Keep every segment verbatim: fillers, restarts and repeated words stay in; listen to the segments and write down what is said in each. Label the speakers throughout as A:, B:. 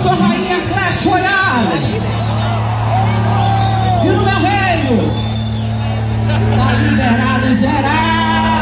A: sou rainha Clash Royale. E no meu reino tá liberado geral.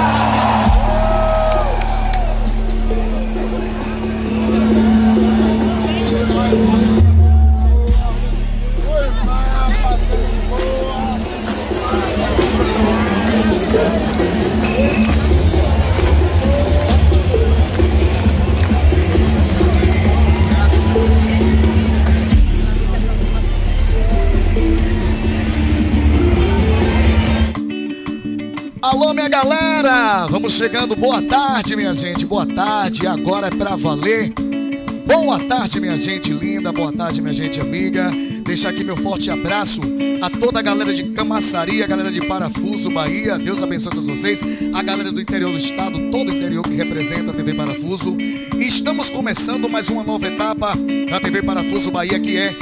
B: Alô, minha galera! Vamos chegando. Boa tarde, minha gente. Boa tarde. Agora é pra valer. Boa tarde, minha gente linda. Boa tarde, minha gente amiga. Deixar aqui meu forte abraço a toda a galera de Camaçari, a galera de Parafuso, Bahia. Deus abençoe todos vocês. A galera do interior do estado, todo o interior que representa a T V Parafuso. E estamos começando mais uma nova etapa da T V Parafuso Bahia, que é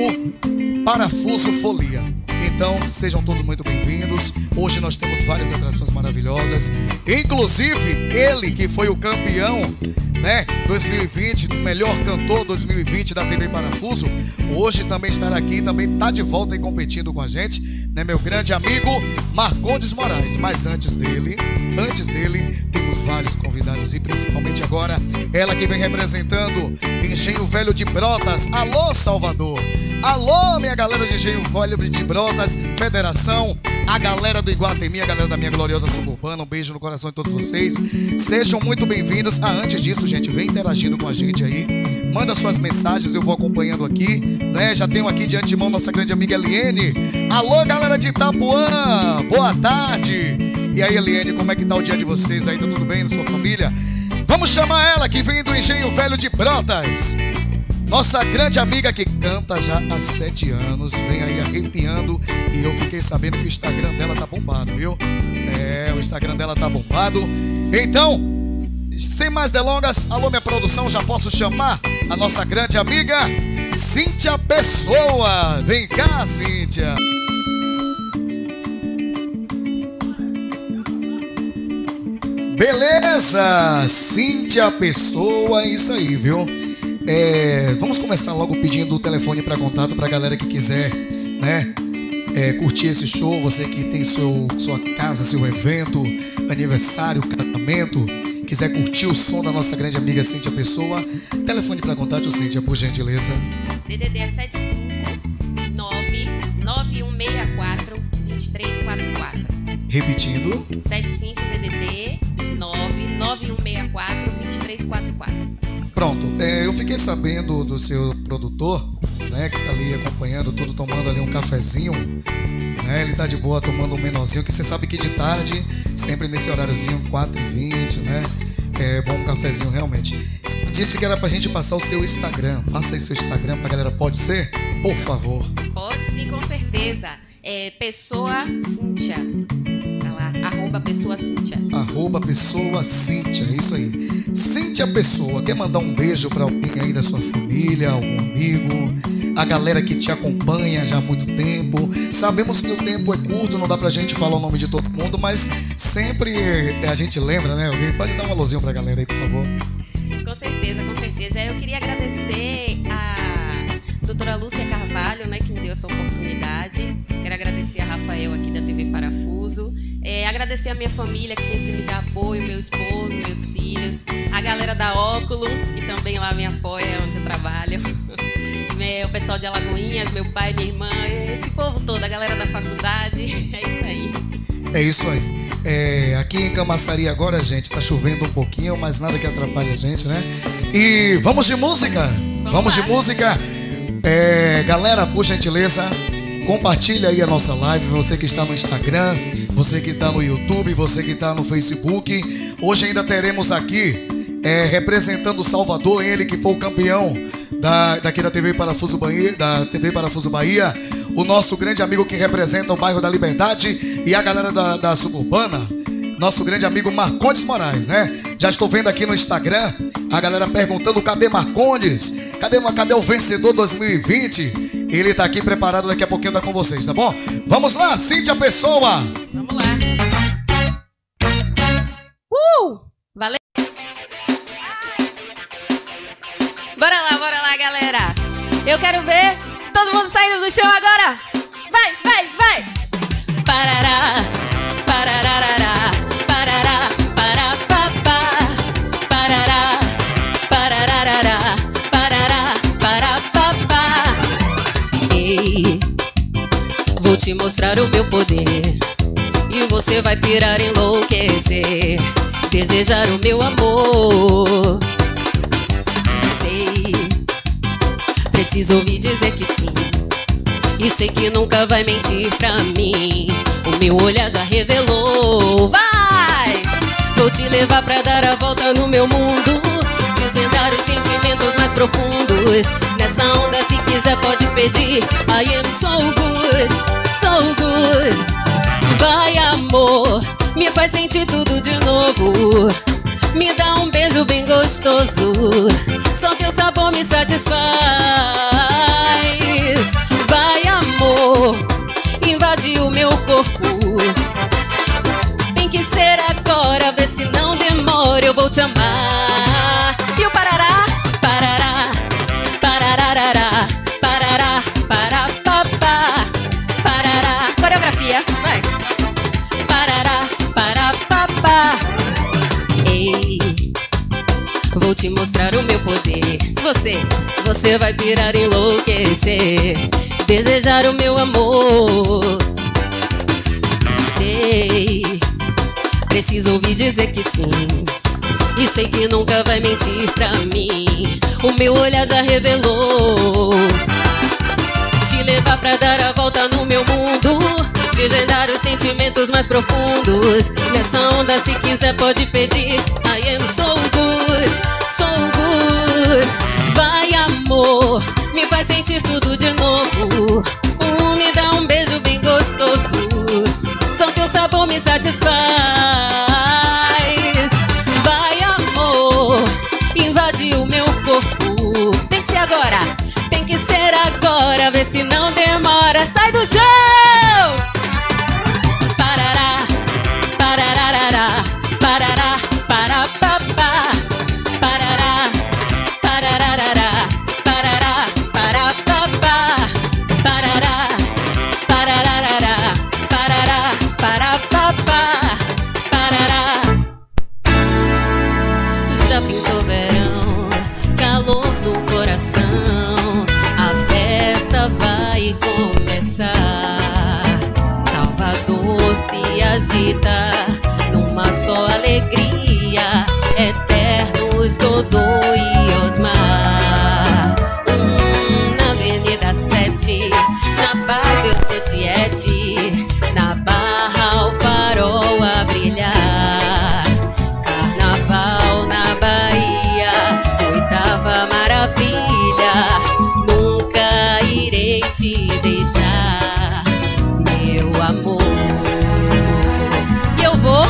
B: o Parafuso Folia. Então, sejam todos muito bem-vindos. Hoje nós temos várias atrações maravilhosas. Inclusive, ele que foi o campeão, né, dois mil e vinte, melhor cantor dois mil e vinte da T V Parafuso, hoje também estará aqui, também está de volta e competindo com a gente, né, meu grande amigo Marcondes Moraes. Mas antes dele, antes dele, temos vários convidados e principalmente agora, ela que vem representando Engenho Velho de Brotas. Alô, Salvador! Alô, minha galera de Engenho Velho de Brotas, Federação, a galera do Iguatemi, a galera da minha gloriosa suburbana, um beijo no coração de todos vocês. Sejam muito bem-vindos. Ah, antes disso, gente, vem interagindo com a gente aí. Manda suas mensagens, eu vou acompanhando aqui, né? Já tenho aqui de antemão nossa grande amiga Eliene. Alô, galera de Itapuã, boa tarde. E aí, Eliene, como é que tá o dia de vocês aí? Tá tudo bem na sua família? Vamos chamar ela que vem do Engenho Velho de Brotas. Nossa grande amiga que canta já há sete anos, vem aí arrepiando. E eu fiquei sabendo que o Instagram dela tá bombado, viu? É, o Instagram dela tá bombado. Então, sem mais delongas, alô minha produção, já posso chamar a nossa grande amiga Cíntia Pessoa. Vem cá, Cíntia. Beleza, Cíntia Pessoa, é isso aí, viu? É, vamos começar logo pedindo o telefone para contato para a galera que quiser, né, é, curtir esse show. Você que tem seu, sua casa, seu evento, aniversário, casamento, quiser curtir o som da nossa grande amiga Cíntia Pessoa, telefone para contato, Cíntia, por gentileza.
C: D D D é sete cinco nove nove um seis quatro dois três quatro quatro.
B: Repetindo.
C: sete cinco D D D nove nove um seis quatro dois três quatro quatro.
B: Pronto, é, eu fiquei sabendo do seu produtor, né, que tá ali acompanhando tudo, tomando ali um cafezinho, né, ele tá de boa tomando um menorzinho, que você sabe que de tarde, sempre nesse horáriozinho, quatro e vinte, né, é bom um cafezinho realmente. Disse que era pra gente passar o seu Instagram, passa aí seu Instagram pra galera, pode ser? Por favor.
C: Pode sim, com certeza, é Pessoa Cíntia. Arroba Pessoa Cíntia.
B: Arroba Pessoa Cíntia, é isso aí. Cíntia Pessoa, quer mandar um beijo pra alguém aí da sua família, algum amigo, a galera que te acompanha já há muito tempo. Sabemos que o tempo é curto, não dá pra gente falar o nome de todo mundo, mas sempre a gente lembra, né? Alguém pode dar um alôzinho pra galera aí, por favor.
C: Com certeza, com certeza. Eu queria agradecer a doutora Lúcia Carvalho, né, que me deu essa oportunidade. Quero agradecer a Rafael aqui da T V Parafuso. É, agradecer a minha família que sempre me dá apoio, meu esposo, meus filhos, a galera da Óculo, que também lá me apoia onde eu trabalho, o pessoal de Alagoinhas, meu pai, minha irmã, esse povo todo, a galera da faculdade, é isso aí.
B: É isso aí. É, aqui em Camaçari agora, gente, tá chovendo um pouquinho, mas nada que atrapalhe a gente, né? E vamos de música? Vamos, vamos de música? É, galera, por gentileza, compartilha aí a nossa live, você que está no Instagram, você que está no YouTube, você que está no Facebook. Hoje ainda teremos aqui, é, representando Salvador, ele que foi o campeão da, daqui da T V Parafuso Bahia, da T V Parafuso Bahia, o nosso grande amigo que representa o bairro da Liberdade e a galera da, da Suburbana, nosso grande amigo Marcondes Moraes, né? Já estou vendo aqui no Instagram a galera perguntando: cadê Marcondes? Cadê, cadê o vencedor dois mil e vinte? Ele tá aqui preparado, daqui a pouquinho tá com vocês, tá bom? Vamos lá, Cíntia Pessoa!
C: Vamos lá! Uh! Valeu! Bora lá, bora lá, galera! Eu quero ver todo mundo saindo do chão agora. Vai, vai, vai. Parará, parararará, parará, pará, papá. Parará, parararará, parará, pará, papá. Ei, vou te mostrar o meu poder e você vai pirar, enlouquecer, desejar o meu amor. Sei, preciso ouvir dizer que sim, e sei que nunca vai mentir pra mim. O meu olhar já revelou. Vai! Vou te levar pra dar a volta no meu mundo, desvendar os sentimentos mais profundos. Nessa onda, se quiser pode pedir. I am so good, so good. Vai, amor, me faz sentir tudo de novo. Me dá um beijo bem gostoso, só teu sabor me satisfaz. Vai, amor, invade o meu corpo. Tem que ser agora, vê se não demora, eu vou te amar. E o parará, parará, parararará, parará, pará, papá. Parará, coreografia, vai. Parará, pará, papá. Ei, vou te mostrar o meu poder. Você, você vai pirar, enlouquecer, desejar o meu amor. Sei, preciso ouvir dizer que sim, e sei que nunca vai mentir pra mim. O meu olhar já revelou. Te levar pra dar a volta no meu mundo, desvendar os sentimentos mais profundos. Nessa onda, se quiser pode pedir. I am so good, so good. Vai, amor, me faz sentir tudo de novo. Uh, me dá um beijo bem gostoso, só teu sabor me satisfaz. Vai, amor, invade o meu corpo. Tem que ser agora, tem que ser agora, vê se não demora. Sai do chão! Parará, parararará, parará, pará, papá. Parará, parararará, parará, pará, papá. Parará, parararará, parará, pará, papá. Parará. Já pintou verão, calor no coração, a festa vai começar. Salvador se agita numa só alegria, eternos Dodô e Osmar. Hum, na Avenida sete, na Paz eu sou Tiete, na Barra o farol a brilhar. Carnaval na Bahia, oitava maravilha, nunca irei te deixar, meu amor. E eu vou,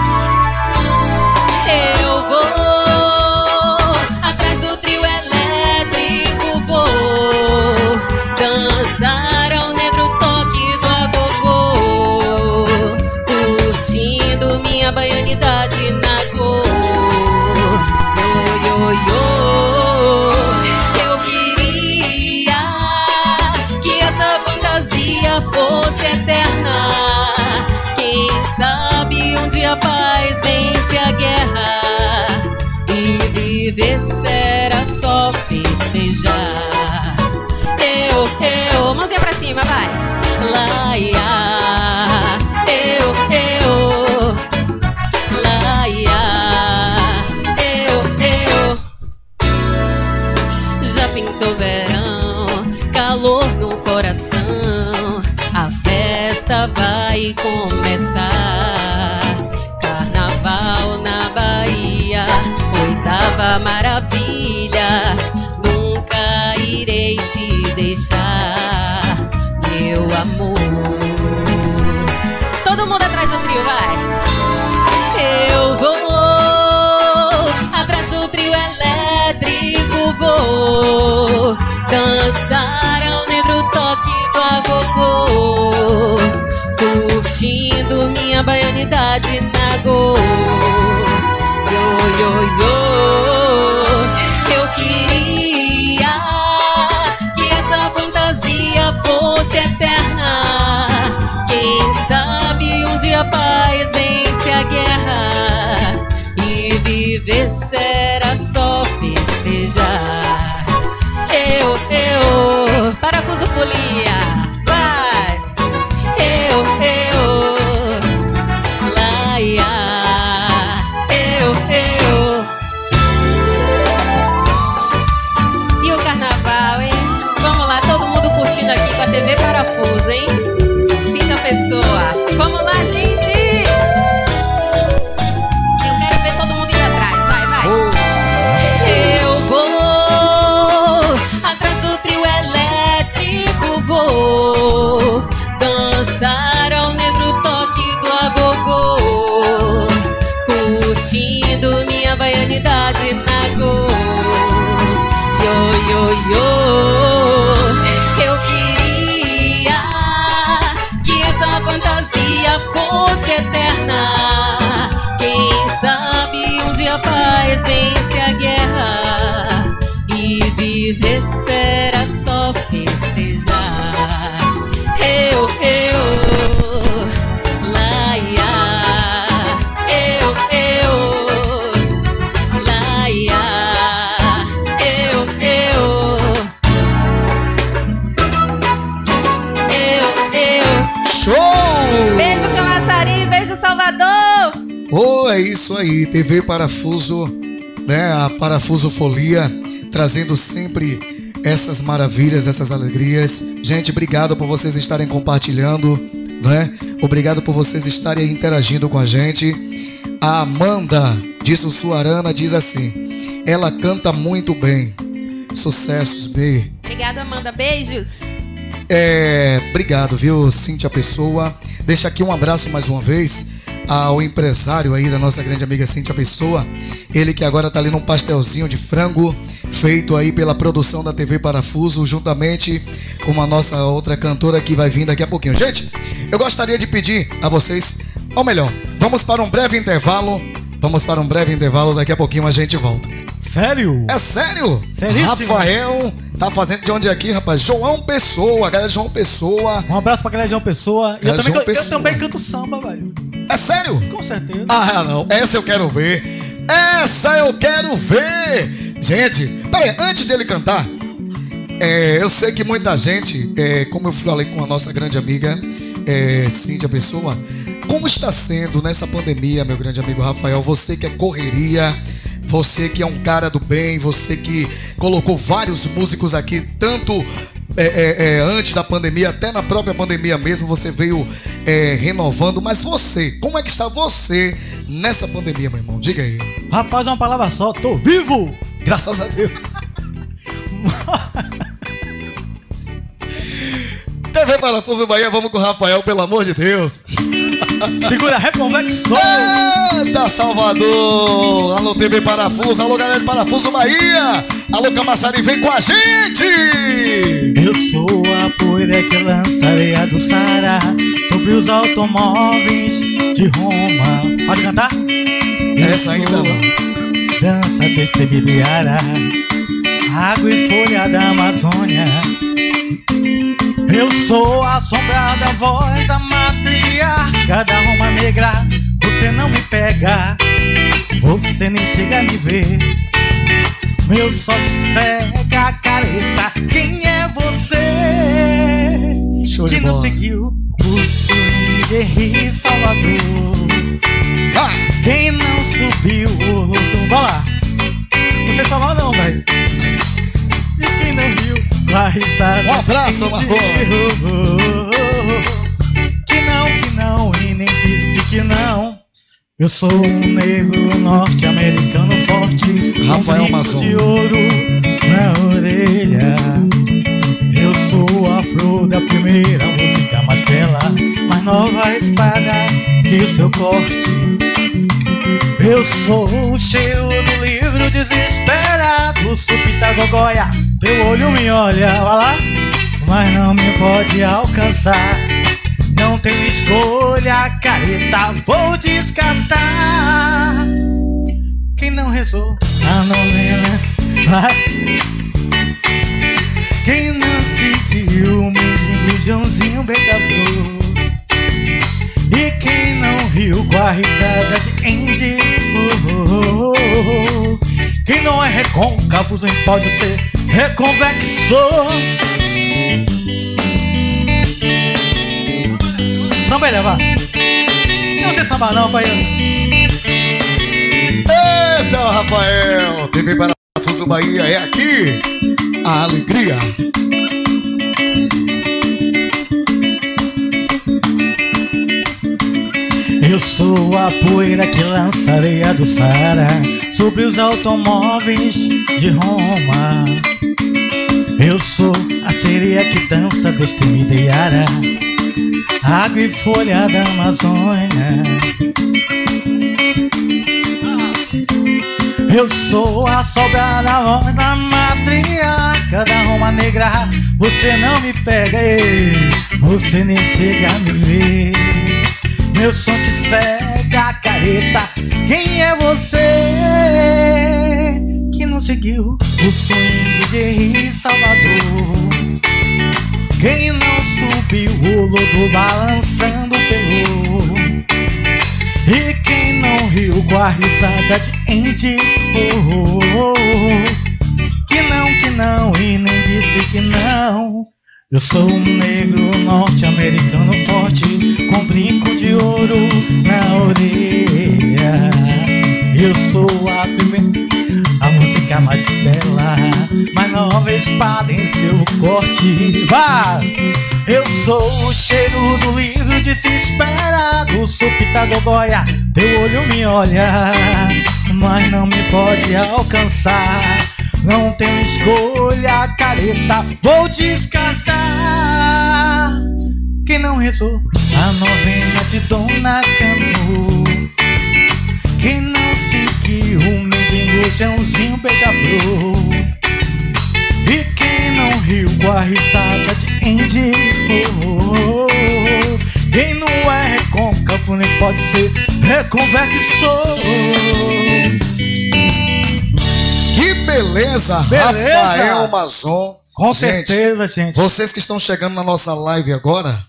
C: eu vou atrás do trio elétrico, vou dançar ao negro toque do agogô, curtindo minha baianidade na cor. Yo, yo, yo. Eu queria que essa fantasia fosse eterna. Quem sabe um dia a paz vence a guerra, e viver será só festejar. Eu, eu, mãozinha pra cima, vai. Laia, eu, eu. Laia, eu, eu. Já pintou verão, calor no coração, a festa vai começar. Carnaval na Bahia, oitava maravilha, nunca irei te deixar, meu amor. Todo mundo atrás do trio, vai. Eu vou atrás do trio elétrico, vou dançar ao negro toque do agogô, curtindo minha baianidade na go. Yo, yo, yo. Eu queria que viver será só festejar. Eu, eu, parafuso folia, vai. Eu, eu, laia. Eu, eu. E o carnaval, hein? Vamos lá, todo mundo curtindo aqui com a T V Parafuso, hein? Cíntia Pessoa. Vamos lá, gente! Eu quero ver todo mundo indo atrás, vai, vai. Eu vou atrás do trio elétrico, vou dançar ao negro toque do agogô, curtindo minha baianidade na go. Yo, yo, yo. Eu queria que essa fantasia fosse eterna. Quem sabe um dia a paz vence a guerra e viver será só festejar. Eu, eu, laia. Eu, eu, laia. Eu, eu, eu, eu.
B: Show!
C: Beijo Camaçari, beijo Salvador.
B: Oh, é isso aí, T V Parafuso, né? A Parafuso Folia, trazendo sempre essas maravilhas, essas alegrias. Gente, obrigado por vocês estarem compartilhando, né? Obrigado por vocês estarem interagindo com a gente. A Amanda de Sussuarana diz assim: ela canta muito bem. Sucessos, B.
C: Obrigada, Amanda, beijos.
B: É, obrigado, viu, Cíntia Pessoa. Deixa aqui um abraço mais uma vez ao empresário aí da nossa grande amiga Cíntia Pessoa. Ele que agora tá ali num pastelzinho de frango, feito aí pela produção da T V Parafuso, juntamente com a nossa outra cantora que vai vir daqui a pouquinho. Gente, eu gostaria de pedir a vocês, ou melhor, vamos para um breve intervalo. Vamos para um breve intervalo, daqui a pouquinho a gente volta.
D: Sério?
B: É sério?
D: Seríssimo.
B: Rafael tá fazendo de onde aqui, rapaz? João Pessoa, galera de João Pessoa.
D: Um abraço pra galera de João Pessoa. E eu,
B: Galera
D: também,
B: João
D: eu
B: Pessoa.
D: também canto samba, velho.
B: É sério?
D: Com certeza.
B: Ah, não. Essa eu quero ver. Essa eu quero ver. Gente, peraí, antes de ele cantar, é, eu sei que muita gente, é, como eu falei com a nossa grande amiga é, Cíntia Pessoa, como está sendo nessa pandemia, meu grande amigo Rafael, você que é correria, você que é um cara do bem, você que colocou vários músicos aqui, tanto é, é, é, antes da pandemia, até na própria pandemia mesmo, você veio é, renovando. Mas você, como é que está você nessa pandemia, meu irmão? Diga aí.
D: Rapaz, uma palavra só, tô vivo!
B: Graças a Deus. T V Parafuso Bahia, vamos com o Rafael, pelo amor de Deus.
D: Segura, Reconvexão!
B: Eita, Salvador! Alô, T V Parafuso, alô, galera de Parafuso Bahia! Alô, Camaçari, vem com a gente!
D: Eu sou a poeira que lança areia do Saara sobre os automóveis de Roma. Pode cantar?
B: Essa ainda não.
D: Dança destemidiara, água e folha da Amazônia. Eu sou a assombrada voz da matriarca da Roma negra. Você não me pega, você nem chega a me ver. Meu sol te cega, careta. Quem é você?
B: Show de
D: que não
B: bola.
D: seguiu o swing de Rio Salvador?
B: Ah!
D: Quem não subiu o luto? Vai lá. Você salva não, velho. E quem não riu com a risada?
B: Um abraço, Marcos.
D: Que não, que não, e nem disse que não. Eu sou um negro norte-americano forte,
B: Rafael
D: com brinco
B: Mazon.
D: de ouro na orelha. Eu sou a flor da primeira música mais bela, mais nova espada e o seu corte. Eu sou o cheiro do livro desesperado, supita gogóia, teu olho me olha, vai lá, mas não me pode alcançar. Não tenho escolha, careta, vou descartar. Quem não rezou a novena, vai. Quem não seguiu o menino Joãozinho Beija-Flor. E quem não riu com a risada de Andy, oh, oh, oh, oh. Quem não é recôncavo nem pode ser reconvexo. Samba ele, vá. Não sei samba não, pai.
B: Eita, Rafael, T V Parafuso Bahia, é aqui a alegria.
D: Eu sou a poeira que lança areia do Saara sobre os automóveis de Roma. Eu sou a sereia que dança destemida e ara, água e folha da Amazônia. Eu sou a sobrada voz da matriarca da Roma Negra. Você não me pega, ei, você nem chega a me ver. Meu som te cega, careta. Quem é você que não seguiu o swing de Henri Salvador? Quem não subiu o lodo balançando pelo? E quem não riu com a risada de Andy? Oh, oh, oh. Que não, que não, e nem disse que não. Eu sou um negro norte-americano forte, com brinco de ouro na orelha. Eu sou a primeira, a música mais bela, mais nova espada em seu corte. Vá! Eu sou o cheiro do livro de se espera, do Supitagogoia. Teu olho me olha, mas não me pode alcançar. Não tenho escolha, careta, vou descartar. Quem não rezou a novena de Dona Cano, quem não seguiu o mendigo Joãozinho beija-flor, e quem não riu com a risada de Andy? Oh, oh, oh. Quem não é recôncavo nem pode ser reconvexo.
B: Que beleza,
D: Beleza.
B: Rafael Mazon.
D: Com
B: Gente,
D: certeza, gente.
B: vocês que estão chegando na nossa live agora,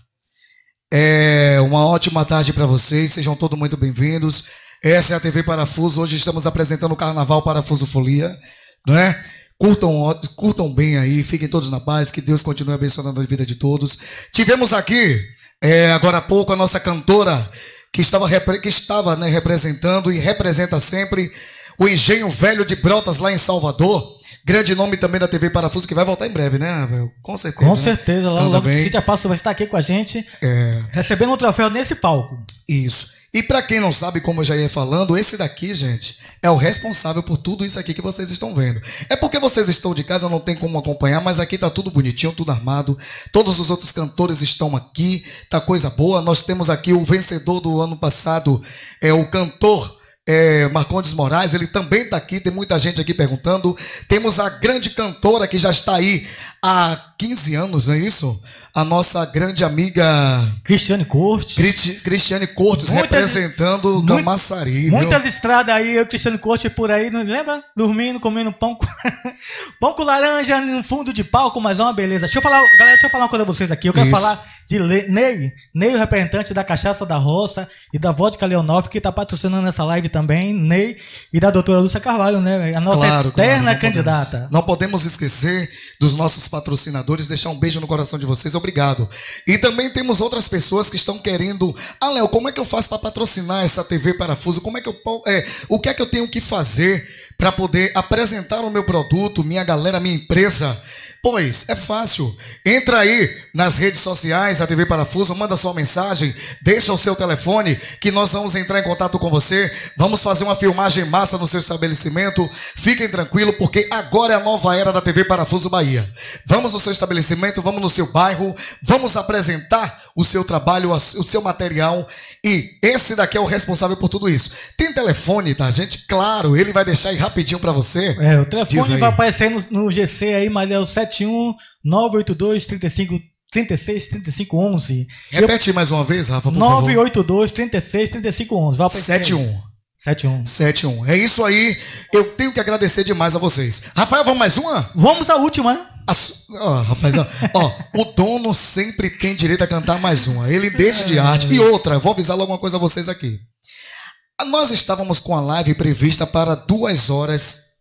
B: é uma ótima tarde para vocês. Sejam todos muito bem-vindos. Essa é a T V Parafuso. Hoje estamos apresentando o Carnaval Parafuso Folia, não é? Curtam, curtam bem aí, fiquem todos na paz, que Deus continue abençoando a vida de todos. Tivemos aqui, é, agora há pouco, a nossa cantora que estava, que estava né, representando e representa sempre o Engenho Velho de Brotas lá em Salvador. Grande nome também da T V Parafuso, que vai voltar em breve, né, Rafael? Com certeza.
D: Com
B: né?
D: certeza, lá logo o Cíntia Passo vai estar aqui com a gente,
B: É...
D: recebendo um troféu nesse palco.
B: Isso. E para quem não sabe, como eu já ia falando, esse daqui, gente, é o responsável por tudo isso aqui que vocês estão vendo. É porque vocês estão de casa, não tem como acompanhar, mas aqui tá tudo bonitinho, tudo armado. Todos os outros cantores estão aqui, tá coisa boa. Nós temos aqui o vencedor do ano passado, é o cantor É, Marcondes Moraes, ele também está aqui, tem muita gente aqui perguntando. Temos a grande cantora que já está aí há quinze anos, não é isso? A nossa grande amiga
D: Cristiane Cortes.
B: Cristi, Cristiane Cortes, muitas, representando o Camaçari.
D: Muitas estradas aí, eu Cristiane Cortes por aí, não lembra? Dormindo, comendo pão com, pão com laranja no fundo de palco, mas é uma beleza. Deixa eu falar, galera, deixa eu falar uma coisa a vocês aqui. Eu quero isso. falar de Le, Ney, Ney, o representante da Cachaça da Roça e da Vodka Leonov, que está patrocinando essa live também, Ney, e da doutora Lúcia Carvalho, né? A nossa claro, eterna claro, não candidata.
B: Podemos, não podemos esquecer dos nossos patrocinadores, deixar um beijo no coração de vocês, obrigado. E também temos outras pessoas que estão querendo, ah, Léo, como é que eu faço para patrocinar essa T V Parafuso? Como é que eu, é, o que é que eu tenho que fazer para poder apresentar o meu produto, minha galera, minha empresa? Pois, é fácil. Entra aí nas redes sociais, a T V Parafuso, manda sua mensagem, deixa o seu telefone, que nós vamos entrar em contato com você. Vamos fazer uma filmagem massa no seu estabelecimento. Fiquem tranquilos, porque agora é a nova era da T V Parafuso Bahia. Vamos no seu estabelecimento, vamos no seu bairro, vamos apresentar o seu trabalho, o seu material. E esse daqui é o responsável por tudo isso. Tem telefone, tá, gente? Claro, ele vai deixar aí rapidinho para você.
D: É, o telefone vai aparecer no, no G C aí, mas é o sete um nove oito dois, trinta e cinco, trinta e seis, trinta e cinco, onze.
B: Repete eu... mais uma vez, Rafa, por
D: favor. nove oito dois, trinta e seis, trinta e cinco, onze. Vai
B: sete um.
D: sete um.
B: sete um. É isso aí. Eu tenho que agradecer demais a vocês. Rafael, vamos mais uma?
D: Vamos à última, né?
B: Ó, rapaz, ó, ó, o dono sempre tem direito a cantar mais uma. Ele deixa de arte. E outra, vou avisar logo uma coisa a vocês aqui. Nós estávamos com a live prevista para duas horas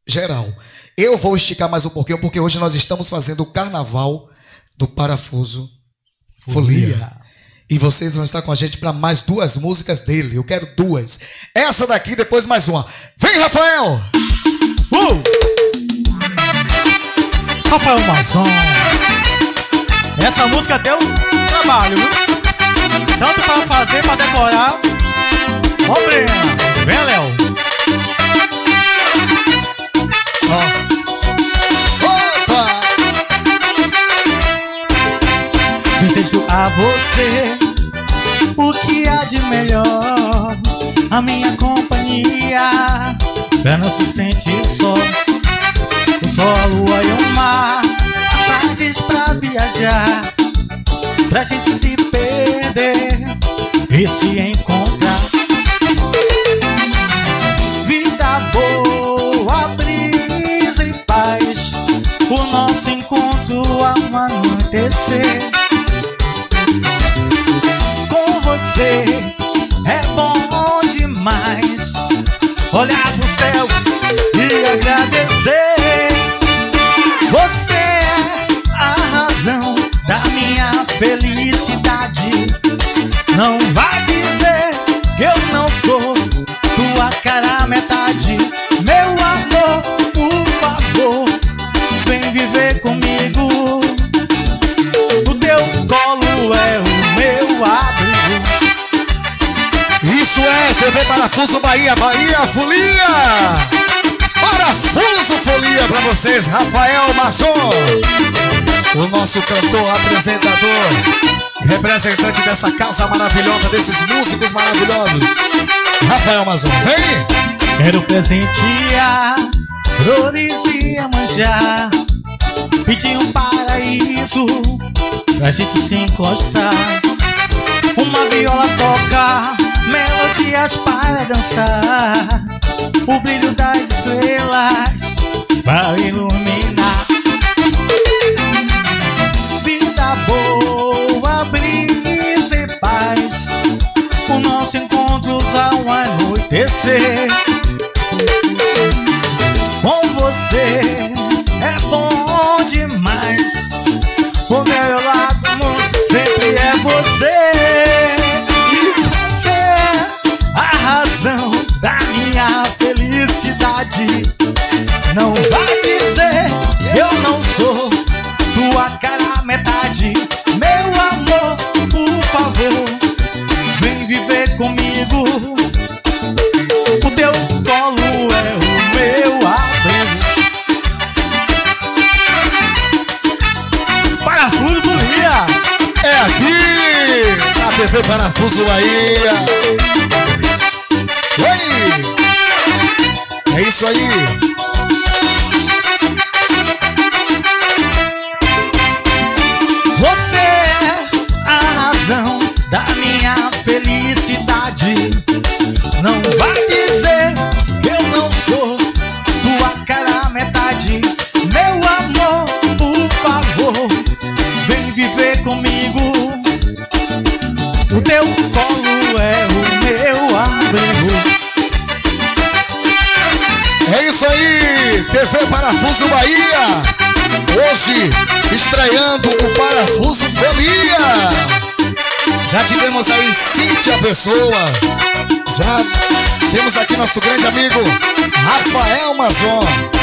B: geral. Eu vou esticar mais um pouquinho, porque hoje nós estamos fazendo o carnaval do Parafuso Folia. Folia. E vocês vão estar com a gente para mais duas músicas dele. Eu quero duas. Essa daqui, depois mais uma. Vem, Rafael!
D: Uh! Rafael Mazon. Essa música deu trabalho, viu? Tanto para fazer, para decorar. Ó, Brena. Vem, Léo.
B: Ó. Opa!
D: Desejo a você o que há de melhor, a minha companhia, pra não se sentir só. O sol, a lua e o mar, passagens pra viajar, pra gente se perder e se encontrar. Vida boa, brisa e paz, o nosso encontro ao anoitecer. Com você é bom demais, olhar pro céu e agradecer. Você é a razão da minha felicidade. Não vai dizer que eu não sou tua cara metade. Meu amor, por favor, vem viver comigo. O teu colo é o meu abrigo.
B: Isso é T V Parafuso Bahia, Bahia Folia. Parafuso Folia pra vocês, Rafael Mazon, o nosso cantor, apresentador, representante dessa casa maravilhosa, desses músicos maravilhosos. Rafael Mazon, vem!
D: Quero presentear flores e manjar, pedir um paraíso pra gente se encostar. Uma viola toca melodias para dançar, o brilho das estrelas vai iluminar. Vida boa, brisa e paz, o nosso encontro ao anoitecer. Com você é bom demais, o meu lado sempre é você. E você é a razão da minha felicidade. Não vai dizer que eu não sou tua cara metade. Meu amor, por favor, vem viver comigo. O teu colo é o meu abrigo. Parafuso Bahia.
B: É aqui na T V Parafuso Bahia. Oi! É isso aí.
D: Você é a razão da minha felicidade. Não vai dizer que eu não sou tua cara metade. Meu amor, por favor, vem viver comigo. O teu colo é o meu abrigo.
B: É isso aí, T V Parafuso Bahia. Hoje, estreando o Parafuso Folia. Já tivemos aí Cíntia Pessoa. Já temos aqui nosso grande amigo Rafael Mazon.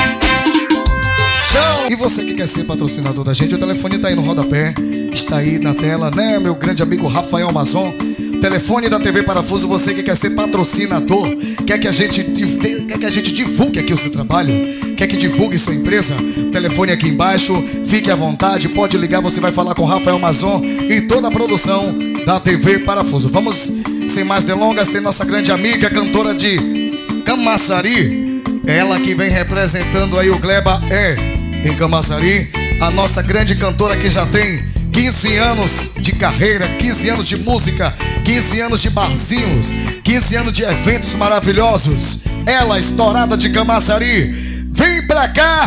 B: Show! E você que quer ser patrocinador da gente, o telefone tá aí no rodapé, está aí na tela, né, meu grande amigo Rafael Mazon. Telefone da T V Parafuso, você que quer ser patrocinador, quer que a gente, quer que a gente divulgue aqui o seu trabalho, quer que divulgue sua empresa, telefone aqui embaixo, fique à vontade, pode ligar, você vai falar com Rafael Mazon e toda a produção da T V Parafuso. Vamos, sem mais delongas, tem nossa grande amiga, cantora de Camaçari, ela que vem representando aí o Gleba é em Camaçari, a nossa grande cantora que já tem quinze anos de carreira, quinze anos de música, quinze anos de barzinhos, quinze anos de eventos maravilhosos. Ela, estourada de Camaçari. Vem pra cá,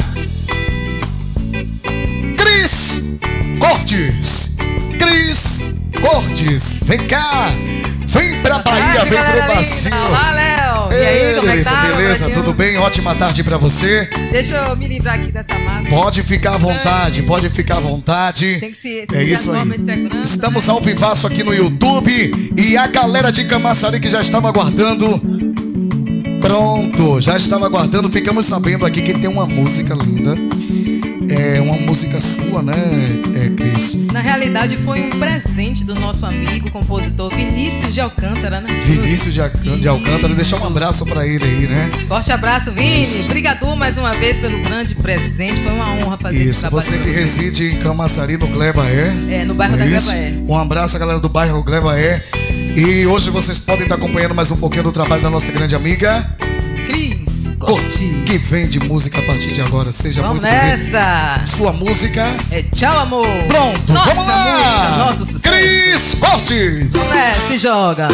B: Cris Cortes. Cris Cortes, vem cá. Vem pra Bahia, vem pro Brasil.
E: Olá, Léo. E aí, como é que tá?
B: Beleza, tudo bem? Ótima tarde pra você.
E: Deixa eu me livrar aqui dessa massa.
B: Pode ficar à vontade, pode ficar à vontade.
E: Tem que se...
B: É isso aí. Estamos ao vivaço aqui no YouTube. E a galera de Camaçari que já estava aguardando. Pronto, já estava aguardando. Ficamos sabendo aqui que tem uma música linda. É uma música sua, né, é, Cris?
E: Na realidade foi um presente do nosso amigo, compositor Vinícius de Alcântara, né?
B: Vinícius de, Alc de Alcântara. Deixar um abraço pra ele aí, né?
E: Forte abraço, Vini. Obrigado mais uma vez pelo grande presente. Foi uma honra fazer
B: isso,
E: esse trabalho.
B: Você que reside em Camaçari, no Glebaé.
E: É, no bairro
B: é
E: da
B: isso?
E: Glebaé.
B: Um abraço, galera do bairro Glebaé. E hoje vocês podem estar acompanhando mais um pouquinho do trabalho da nossa grande amiga
E: Cris
B: Corti, que vende música a partir de agora. Seja
E: vamos
B: muito
E: nessa.
B: Sua música
E: é Tchau Amor.
B: Pronto,
E: nossa,
B: vamos lá.
E: Música, nosso sucesso.
B: Cris Cortes.
E: Vamos nessa, se joga.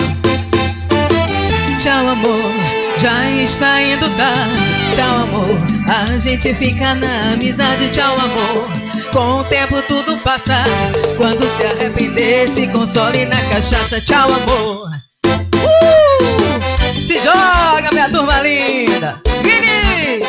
E: Tchau amor, já está indo tarde. Tchau amor, a gente fica na amizade. Tchau amor, com o tempo tudo passa. Quando se arrepender, se console na cachaça. Tchau amor. uh! Se joga, minha turma linda. Vini!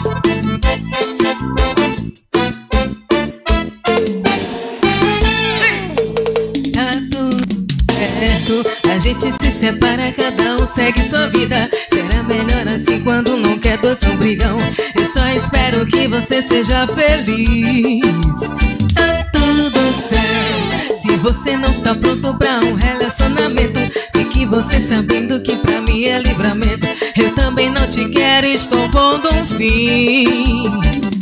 E: Tá tudo certo, a gente se separa, cada um segue sua vida. Será melhor assim quando não quer dois não brigam. Eu só espero que você seja feliz. Tá tudo certo, se você não tá pronto pra um relacionamento, fique você sabendo que pra mim é livramento. Eu também não te quero, estou pondo um fim.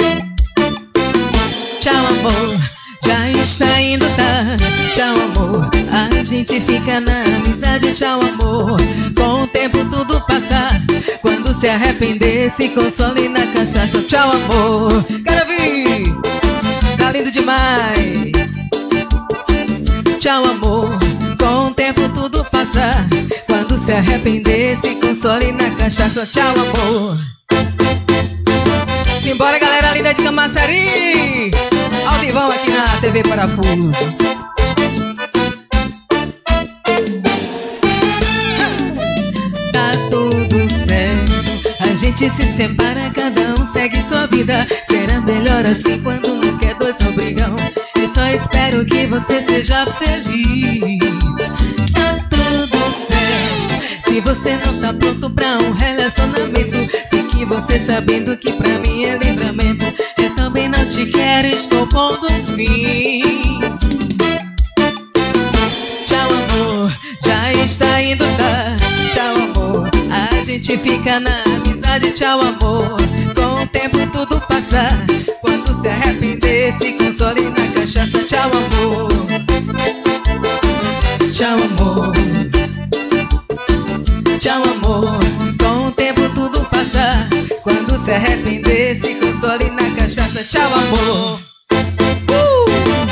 E: Tchau amor, já está indo tarde. Tchau amor, a gente fica na amizade. Tchau amor, com o tempo tudo passa. Quando se arrepender, se console na cachaça. Tchau amor, quero vir, tá lindo demais. Tchau amor, com o tempo tudo passa. Quando se arrepender, se console na cachaça. Tchau amor. Simbora galera linda de Camaçari, ao vivão aqui na T V Parafuso. Tá tudo certo, a gente se separa, cada um segue sua vida. Será melhor assim quando não quer dois não brigam. Eu só espero que você seja feliz. Tá tudo certo, se você não tá pronto pra um relacionamento, fique você sabendo que pra mim é livramento. Eu também não te quero, estou pondo um fim. Tchau amor, já está indo tarde. Tchau amor, a gente fica na amizade. Tchau amor, com o tempo tudo passa. Quando se arrepender, se console na cachaça. Tchau amor. Tchau amor. Tchau amor, com o tempo tudo passa. Quando se arrepender, se console na cachaça. Tchau amor. uh!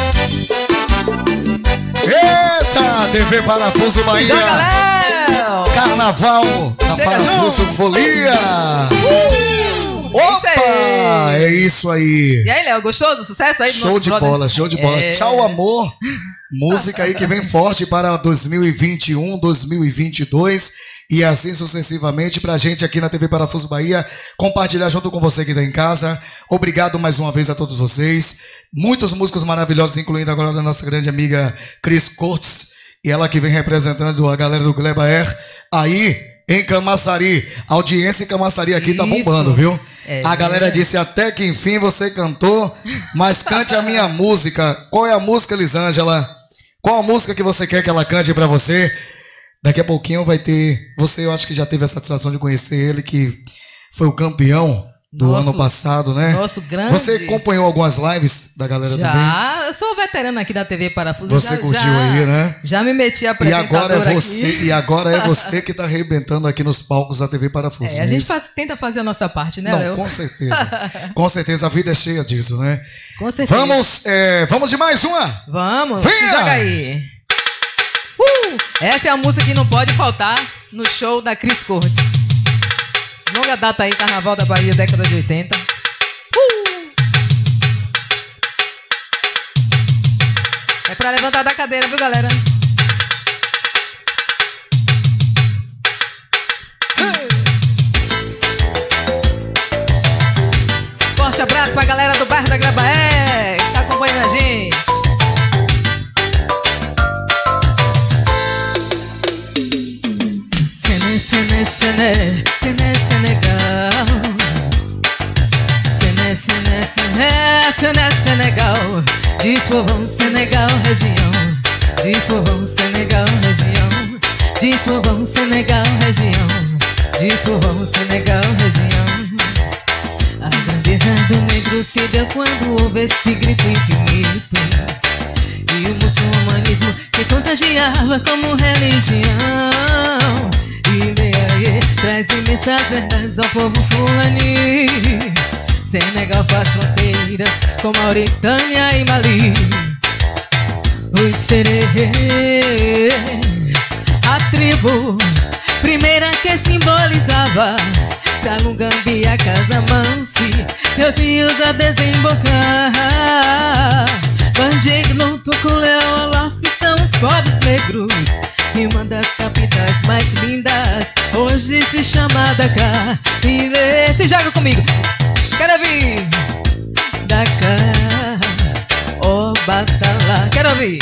B: Eita, T V Parafuso Bahia.
E: Joga, Léo.
B: Carnaval na
E: Chega
B: Parafuso
E: junto.
B: Folia.
E: uh!
B: Opa,
E: Isso aí.
B: é isso aí.
E: E aí, Léo, gostou do sucesso aí do
B: Show
E: nosso
B: de
E: brother?
B: bola, show de bola.
E: É.
B: Tchau amor. Música aí que vem forte para dois mil e vinte e um, dois mil e vinte e dois e assim sucessivamente pra gente aqui na T V Parafuso Bahia compartilhar junto com você que tá em casa. Obrigado mais uma vez a todos vocês. Muitos músicos maravilhosos, incluindo agora a nossa grande amiga Cris Cortes, e ela que vem representando a galera do Glebaé aí em Camaçari. A audiência em Camaçari aqui tá
E: Isso.
B: bombando, viu?
E: É.
B: A galera disse até que enfim você cantou, mas cante a minha música. Qual é a música, Elisângela? Qual a música que você quer que ela cante pra você? Daqui a pouquinho vai ter... Você, eu acho que já teve a satisfação de conhecer ele, que foi o campeão do
E: Nosso-
B: ano passado, né?
E: Nosso grande.
B: Você acompanhou algumas lives da galera também?
E: Já, eu sou veterana aqui da T V Parafuso.
B: Você
E: já,
B: curtiu
E: já,
B: aí, né?
E: Já me meti a
B: E
E: apresentadora
B: agora é você,
E: aqui.
B: e agora é você que tá arrebentando aqui nos palcos da T V Parafuso.
E: É, a gente faz- tenta fazer a nossa parte, né,
B: Não,
E: Léo?
B: com certeza. Com certeza a vida é cheia disso, né?
E: Com certeza.
B: Vamos, é, vamos de mais uma?
E: Vamos,
B: Venha!
E: se joga aí. Uh, essa é a música que não pode faltar no show da Cris Cortes. Longa data aí, Carnaval da Bahia, década de oitenta. Uh! É pra levantar da cadeira, viu, galera? forte abraço pra galera do bairro da Grabaé que tá acompanhando a gente. Sene, sene, sene, sene, Senegal. Sene, sene, sene, sene, Senegal. Diz povão, Senegal, região. Diz povão, Senegal, região. Diz povão, Senegal, região. Diz povão, Senegal, região. A grandeza do negro se deu quando houve esse grito infinito. E o muçulmanismo que contagiava como religião. E Leaie traz imensas verdades ao povo fulani. Senegal faz fronteiras com Mauritânia e Mali. Os Sererê, a tribo primeira que simbolizava Salungambi, a Casamance, seus rios a desembocar. Bandigno, Tuculeão, Olof são os povos negros. E uma das capitais mais lindas hoje se chama Dakar. E lê, se joga comigo, quero ouvir. Dakar, oh Batalá, quero ouvir.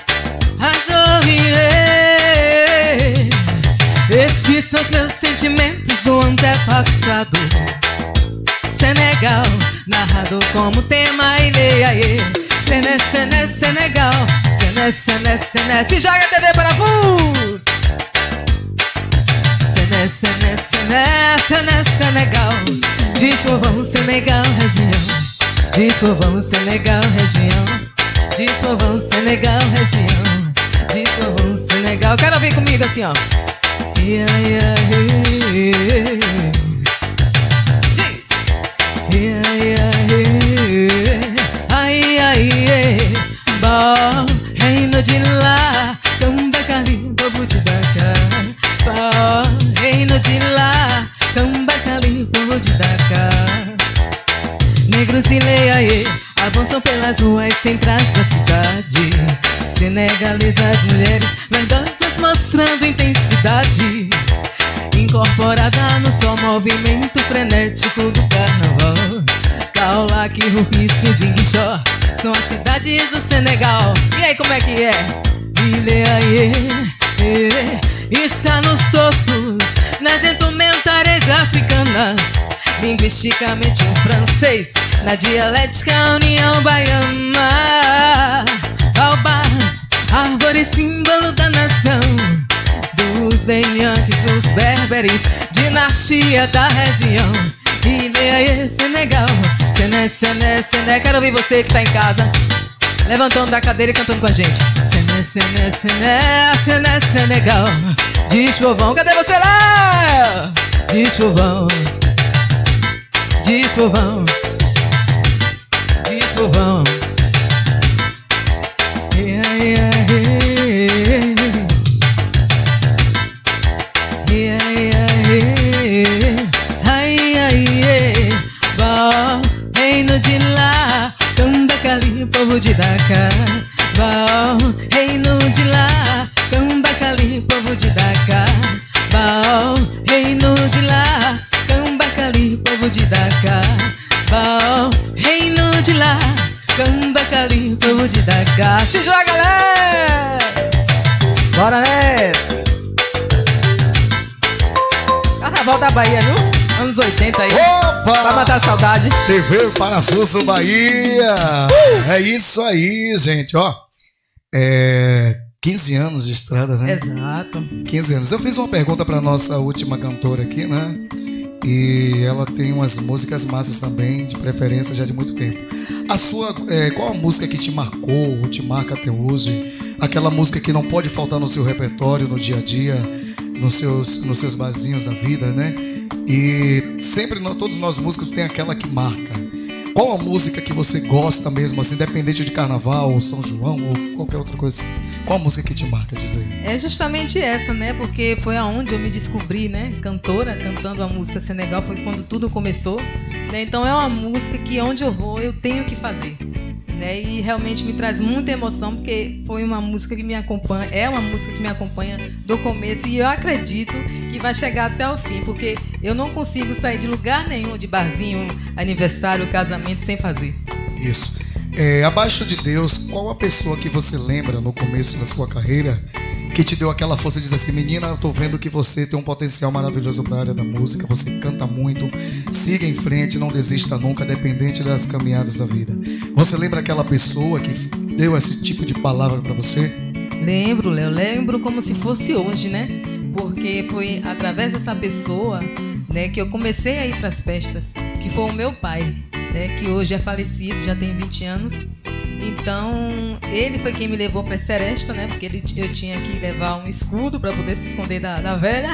E: Esses são os meus sentimentos do antepassado. Senegal, narrado como tema e Leaie. Sene, Sene, Senegal. Sene, Sene, Sene. Se joga T V Parafus. Sene, Sene, Sene, Sene, Senegal. Diz povão, Senegal, região. Diz povão, Senegal, região. Diz povão, Senegal, região. Diz povão, Senegal. Quero ouvir comigo assim, ó. Yeah, yeah, yeah. Diz. Yeah, yeah, yeah. Ai, ai, yeah. Bom, reino de lá, Cambacali, povo de Dakar. Bom, reino de lá, Cambacali, povo de Dakar. Negros e Leaie avançam pelas ruas centrais da cidade. Senegaliza as mulheres vaidosas mostrando intensidade, incorporada no só movimento frenético do carnaval. Kaolack, Rufisque e Ziguinchor são as cidades do Senegal. E aí, como é que é? E Leaie está nos tossos, nas indumentárias africanas, linguisticamente um francês, na dialética União Baiana. Albás, árvore símbolo da nação, dos Denyanques, os berberes, dinastia da região. E Leaie, Senegal, Sene, Sene, Sene. Quero ouvir você que tá em casa, levantando da cadeira e cantando com a gente. Sene, Sene, Sene, Sene, Senegal. Diz povão, cadê você lá? Diz povão, diz povão, diz povão. Yeah, yeah, yeah. Yeah, yeah, yeah. Ai, ai, yeah. Bom, reino de lá, Cambacali, povo de Dakar. Bom, reino de lá, Cambacali, povo de Dakar. Bom, reino de lá, Cambacali, povo de Dakar. Bom, reino de lá, Cambacali, povo de Dakar. Se joga, galera! Bora nessa! Carnaval da Bahia, viu? Anos oitenta aí.
B: Opa!
E: Pra matar a saudade.
B: T V Parafuso Bahia. Uh! É isso aí, gente. Ó, é quinze anos de estrada, né?
E: Exato.
B: quinze anos. Eu fiz uma pergunta pra nossa última cantora aqui, né? E ela tem umas músicas massas também, de preferência já de muito tempo. A sua, é, qual a música que te marcou, ou te marca até hoje? Aquela música que não pode faltar no seu repertório, no dia a dia, nos seus, nos seus barzinhos da vida, né? E sempre, todos nós músicos tem aquela que marca. Qual a música que você gosta mesmo, assim, independente de carnaval, ou São João, ou qualquer outra coisa? Qual a música que te marca, diz aí?
E: É justamente essa, né? Porque foi aonde eu me descobri, né? Cantora, cantando a música Senegal, foi quando tudo começou, né? Então é uma música que onde eu vou, eu tenho que fazer, né? E realmente me traz muita emoção, porque foi uma música que me acompanha, é uma música que me acompanha do começo, e eu acredito que vai chegar até o fim, porque eu não consigo sair de lugar nenhum, de barzinho, aniversário, casamento, sem fazer.
B: Isso. É, abaixo de Deus, qual a pessoa que você lembra no começo da sua carreira que te deu aquela força e diz assim: menina, eu tô vendo que você tem um potencial maravilhoso para a área da música, você canta muito, siga em frente, não desista nunca, dependente das caminhadas da vida. Você lembra aquela pessoa que deu esse tipo de palavra para você?
E: Lembro, Léo, lembro como se fosse hoje, né? Porque foi através dessa pessoa, né, que eu comecei a ir para as festas, que foi o meu pai, né, que hoje é falecido, já tem vinte anos. Então, ele foi quem me levou para a seresta, né? Porque ele, eu tinha que levar um escudo para poder se esconder da, da velha.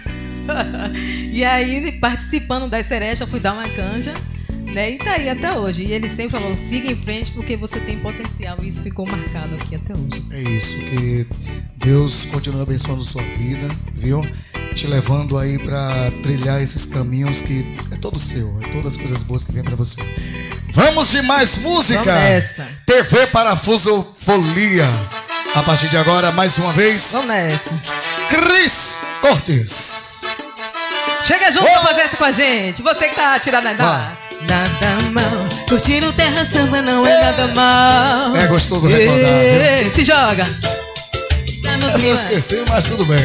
E: E aí, participando da seresta, fui dar uma canja, né? E tá aí até hoje. E ele sempre falou: siga em frente porque você tem potencial. E isso ficou marcado aqui até hoje.
B: É isso, que Deus continue abençoando sua vida, viu? Te levando aí para trilhar esses caminhos que é todo seu, é todas as coisas boas que vem para você. Vamos de mais música.
E: Vamos nessa.
B: T V Parafuso Folia. A partir de agora, mais uma vez,
E: Vamos nessa.
B: Cris Cortes.
E: Chega junto
B: Oh!
E: pra fazer essa com a gente. Você que tá tirando a nada. Nada mal. Curtir o terra samba não é nada mal.
B: É gostoso recordar,
E: Ê, se joga. Tá no
B: Essa eu
E: clima.
B: esqueci, mas tudo bem.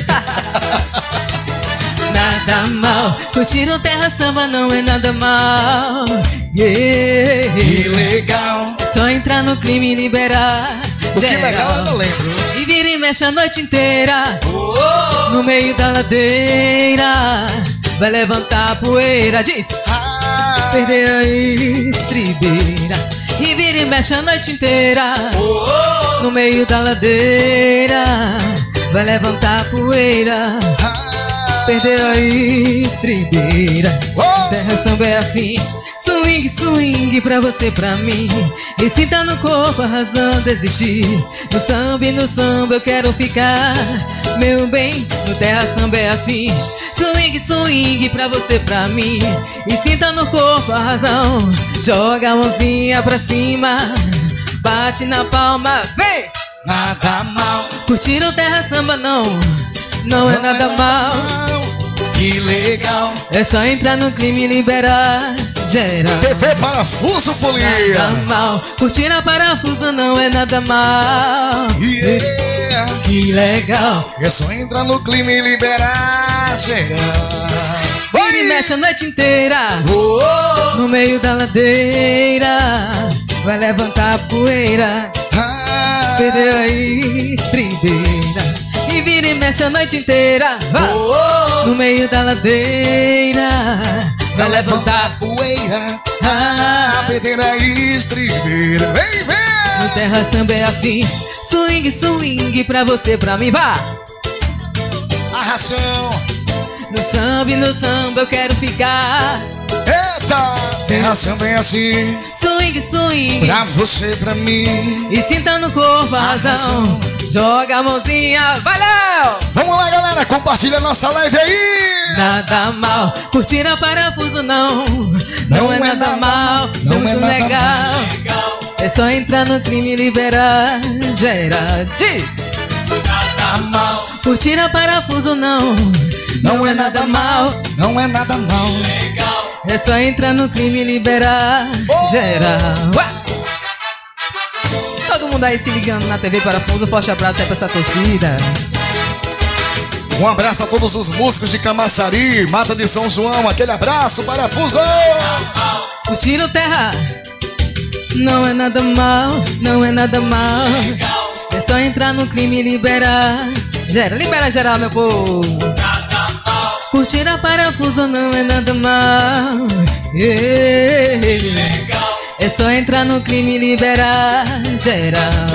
E: Nada mal. Curtir o terra samba não é nada mal. Yeah.
B: Que legal.
E: É só entrar no clima e liberar.
B: O que
E: geral.
B: legal eu não lembro.
E: E vira e mexe a noite inteira.
B: Oh!
E: No meio da ladeira. Vai levantar a poeira. Diz.
B: Ah!
E: Perder a estribeira. E vira e mexe a noite inteira.
B: Oh!
E: No meio da ladeira. Vai levantar a poeira.
B: Ah!
E: Perder a estribeira.
B: Oh!
E: Terra samba é assim. Swing, swing pra você, pra mim. E sinta no corpo a razão de existir. No samba e no samba eu quero ficar. Meu bem, no terra samba é assim. Swing, swing pra você, pra mim. E sinta no corpo a razão. Joga a mãozinha pra cima. Bate na palma, vem!
B: Nada mal.
E: Curtir o terra samba não. Não é nada mal.
B: Que legal.
E: É só entrar no clima e liberar geral.
B: T V Parafuso Folia.
E: Nada mal. Curtir a parafuso não é nada mal.
B: Yeah.
E: Que legal.
B: É só entrar no clima e liberar geral.
E: Vira e mexe a noite inteira.
B: Oh!
E: No meio da ladeira. Vai levantar a poeira.
B: Ah!
E: Perder a estribeira. E vira e mexe a noite inteira. Vá.
B: Oh!
E: No meio da ladeira. Vai levantar.
B: a poeira. Ah! Perder a estribeira. Vem, vem!
E: No terra samba é assim. Swing, swing pra você, pra mim, vá.
B: A ração.
E: No samba e no samba eu quero ficar.
B: Eita! Terra samba é assim.
E: Swing, swing.
B: Pra você, pra mim.
E: E sinta no corpo a razão. Joga a mãozinha, vai, Léo!
B: Vamos lá, galera. Compartilha nossa live aí.
E: Nada mal. Curtir a parafuso não. Não é nada mal. É muito legal. É só entrar no clima e liberar geral. Diz!
B: Nada mal.
E: Curtir a parafuso não.
B: Não é nada mal. Não é nada mal.
E: É só entrar no clima e liberar
B: Oh!
E: geral. Ué! Todo mundo aí se ligando na T V Parafuso. Forte abraço aí pra essa torcida.
B: Um abraço a todos os músicos de Camaçari, Mata de São João. Aquele abraço, Parafuso.
E: Curtir o terra não é nada mal. Não é nada mal. É só entrar no clima e liberar geral. Libera geral, meu povo. Curtir a parafuso não é nada mal. Yeah. É só entrar no clima e liberar geral.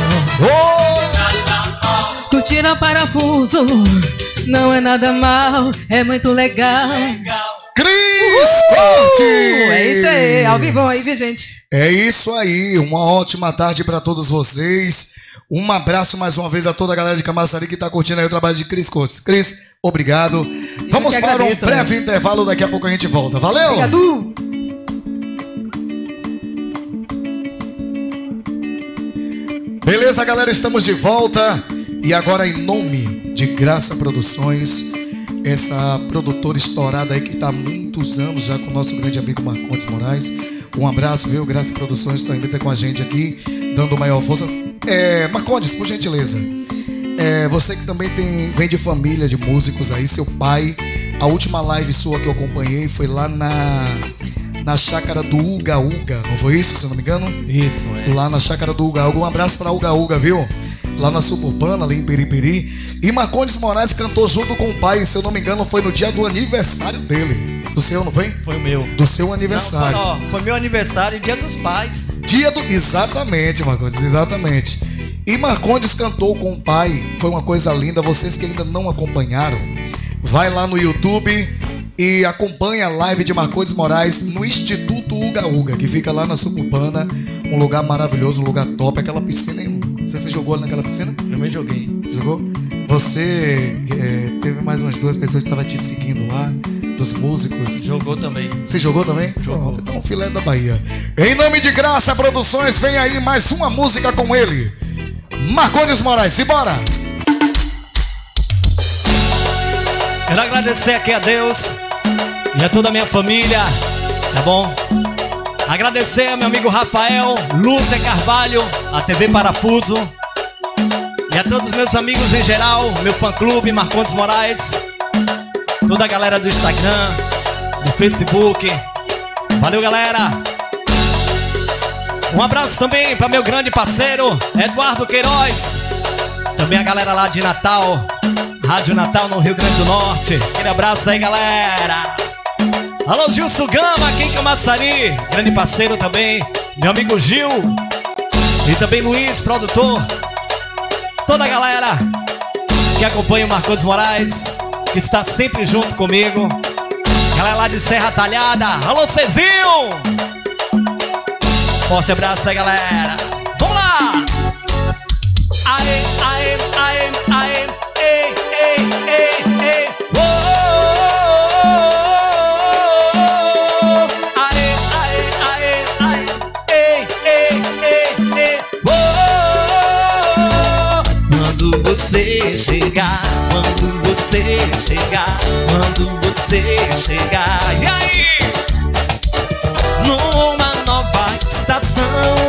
B: Oh!
E: Curtir a parafuso não é nada mal. É muito legal.
B: Cris Cortes.
E: É isso aí, ao vivo aí, viu, gente?
B: É isso aí, uma ótima tarde para todos vocês. Um abraço mais uma vez a toda a galera de Camaçari que está curtindo aí o trabalho de Cris Cortes. Cris, obrigado. Vamos para
E: agradeço,
B: um breve
E: né?
B: intervalo, daqui a pouco a gente volta. Valeu!
E: Obrigado!
B: Beleza, galera, estamos de volta. E agora, em nome de Graça Produções, essa produtora estourada aí que está há muitos anos já com o nosso grande amigo Marcondes Moraes. Um abraço, viu? Graça Produções também está com a gente aqui, dando maior força. É, Marcondes, por gentileza, é, você que também tem, vem de família de músicos aí, seu pai. A última live sua que eu acompanhei foi lá na... na chácara do Uga Uga, não foi isso, se não me engano?
D: Isso, é.
B: Lá na chácara do Uga Uga. Um abraço pra Uga Uga, viu? Lá na Suburbana, ali em Periperi. E Marcondes Moraes cantou junto com o pai, se eu não me engano, foi no dia do aniversário dele. Do seu, não foi?
D: Foi o meu.
B: Do seu aniversário.
D: Não, foi, ó, foi meu aniversário e dia dos pais.
B: Dia do... Exatamente, Marcondes, exatamente. E Marcondes cantou com o pai, foi uma coisa linda. Vocês que ainda não acompanharam, vai lá no YouTube e acompanha a live de Marcondes Moraes no Instituto Uga Uga, que fica lá na Suburbana. Um lugar maravilhoso, um lugar top. Aquela piscina, hein? Você se jogou ali naquela piscina?
D: Também joguei.
B: Você jogou? Você é, teve mais umas duas pessoas que estavam te seguindo lá, dos músicos.
D: Jogou também.
B: Você jogou também?
D: Jogou.
B: Então, o filé da Bahia. Em nome de Graça Produções, vem aí mais uma música com ele, Marcondes Moraes. Simbora!
D: Quero agradecer aqui a Deus e a toda a minha família, tá bom? Agradecer ao meu amigo Rafael, Lúcia Carvalho, a T V Parafuso, e a todos os meus amigos em geral, meu fã-clube Marcondes Moraes, toda a galera do Instagram, do Facebook. Valeu, galera! Um abraço também para meu grande parceiro Eduardo Queiroz, também a galera lá de Natal, Rádio Natal no Rio Grande do Norte. Aquele abraço aí, galera. Alô, Gilson Gama, aqui em Camaçari, grande parceiro também, meu amigo Gil. E também Luiz, produtor. Toda a galera que acompanha o Marcondes Moraes, que está sempre junto comigo. Galera lá de Serra Talhada. Alô, Cezinho. Forte abraço aí, galera. Vamos lá. Aê, aê, aê, aê. Ei, ei, ei, ei. Oh, oh, oh, oh. Aê, aê, aê, aê. Ei, ei, ei, ei. Oh, oh, oh. Quando você chegar, quando você chegar, quando você chegar, e aí? Numa nova estação,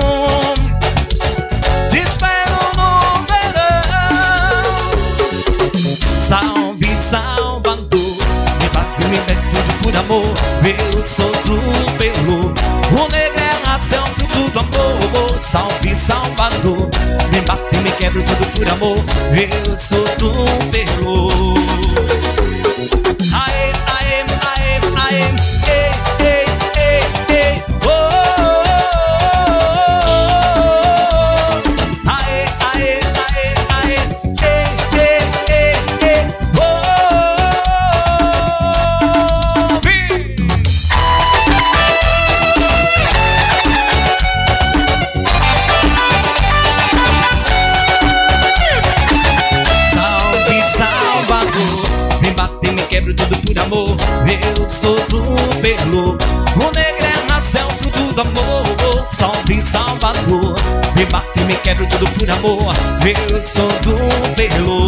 D: te espero no verão. Salve, Salvador, me bate, me dá tudo por amor. Eu sou do Peru, o negro é raça, é o fruto do amor. Salve, Salvador, me bate, me quebro tudo por amor. Eu sou do Peru. Aê, aê, aê, aê, ei, ei, ei, ei, oh, oh, oh, oh, oh. Aê, aê, aê, aê, ei, ei, ei, ei, oh, oh, oh. Vim! Salve, Salvador, me bate, me quebro tudo por amor. Eu sou do Peru, o negro é raça, é o fruto do amor. Salve, Salvador, me bate, me quebro tudo por amor. Eu sou do Peru.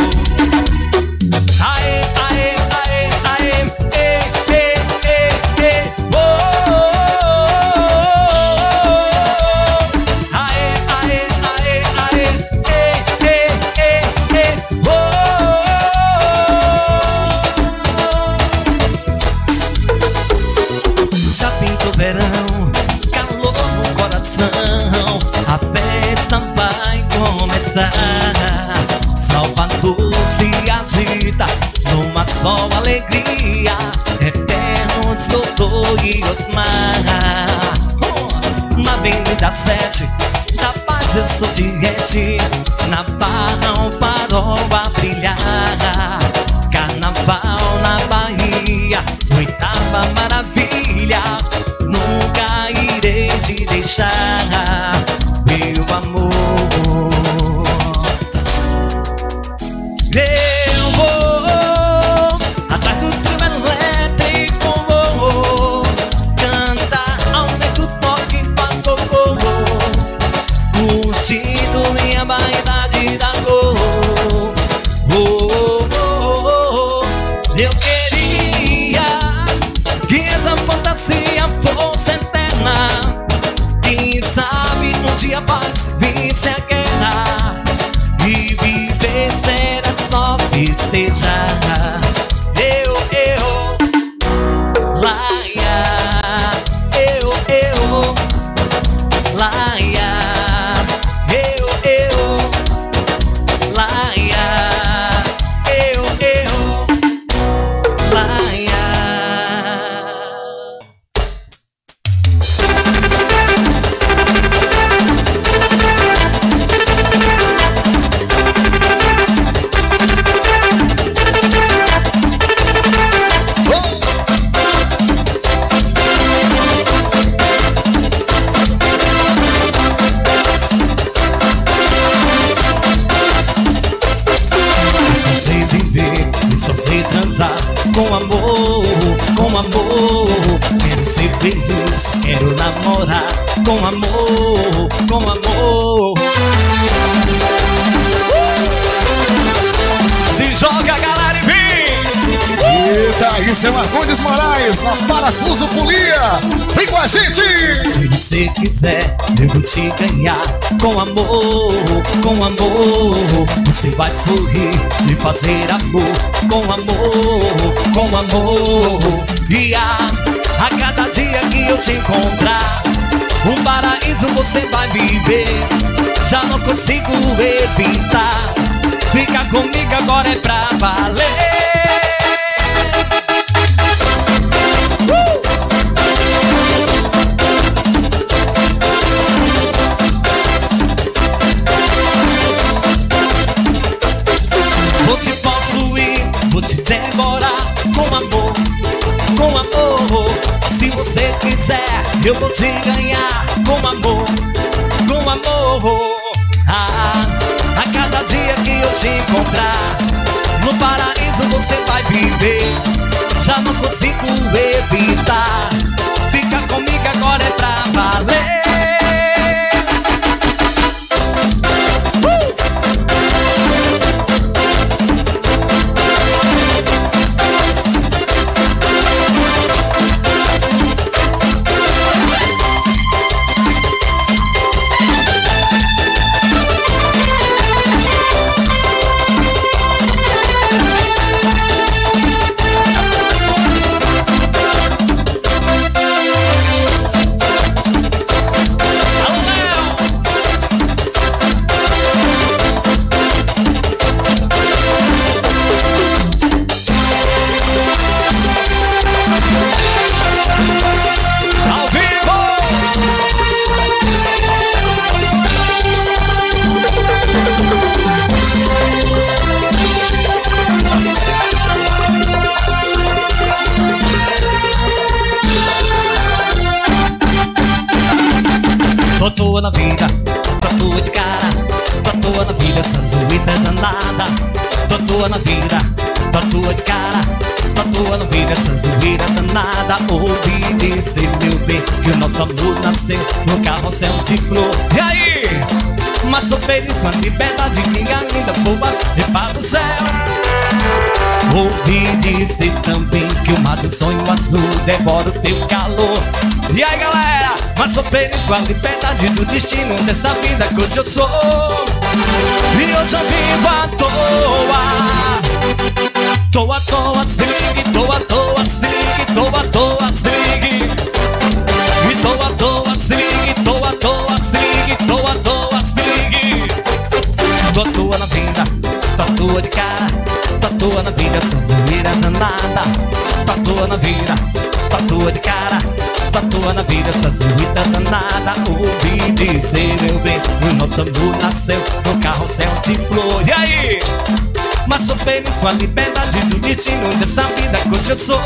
D: Aê, aê, aê, aê, ei, ei, ei, ei, oh, oh, oh, oh. Aê, aê, aê, aê, ei, ei, ei, ei, oh, oh, oh. Já pintou verão, calor no coração, a festa vai começar. Salvador se agita numa só alegria, eternos Doutor e Osmar. Na Avenida sete, da paz eu sou diante, na Barra um farol a brilhar. Carnaval na Bahia, oitava maravilha, nunca irei te deixar, meu amor. Eu vou atrás do primeiro letra e vou cantar, aumento o toque, vou curtindo
F: vaidade da dor. Oh, oh, oh, oh. Eu queria que essa fantasia fosse eterna. Quem sabe um dia pode vir-se a guerra e viver será só festejar. Eu, eu, laia, eu, eu, laia, eu, eu, laia, eu, eu, laia. Só sei transar com amor, com amor. Quero ser feliz, quero namorar com amor, com amor. Se joga, galera, e vem!
B: Eita, isso é Marcondes Moraes, na Parafuso Folia. Vem com a gente!
F: Se você quiser, eu vou te ganhar com amor, com amor. Você vai sorrir e fazer amor com amor, com amor. E a, a cada dia que eu te encontrar, um paraíso você vai viver. Já não consigo evitar. Fica comigo agora, é pra valer. Vou te possuir, vou te devorar com amor, com amor. Se você quiser, eu vou te ganhar com amor, com amor. Ah, a cada dia que eu te encontrar, no paraíso você vai viver. Já não consigo evitar. Fica comigo agora, é pra valer. Tô à toa na vida, tô à toa de cara, tô à toa na vida, essa zoeira é danada. Tô à toa na vida, tô à toa de cara, tô à toa na vida, essa zoeira é danada. Ouvi dizer, meu bem, que o nosso amor nasceu no carrossel de flor. E aí? Mas sou feliz com a liberdade, minha linda boba, e para o céu. Ouvi dizer também que o mar do sonho azul devora o teu calor. E aí, galera? Mas sou feliz com a liberdade do destino dessa vida que hoje eu sou. E hoje eu vivo à toa. Tô à toa, se ligue, tô à toa, se ligue, tô à toa, se ligue. E tô à toa, se ligue, tô à toa, se ligue, tô à toa, se ligue. Tô à toa na vida, tô à toa de cara, tô à toa na vida, essa zoeira danada. Tô à toa na vida, tô à toa de cara, tô à toa na vida, essa zoeira danada. Ouvi dizer, meu bem, o nosso amor nasceu no carrossel de flor. E aí? Mas sou feliz com a liberdade do destino dessa vida que hoje eu sou.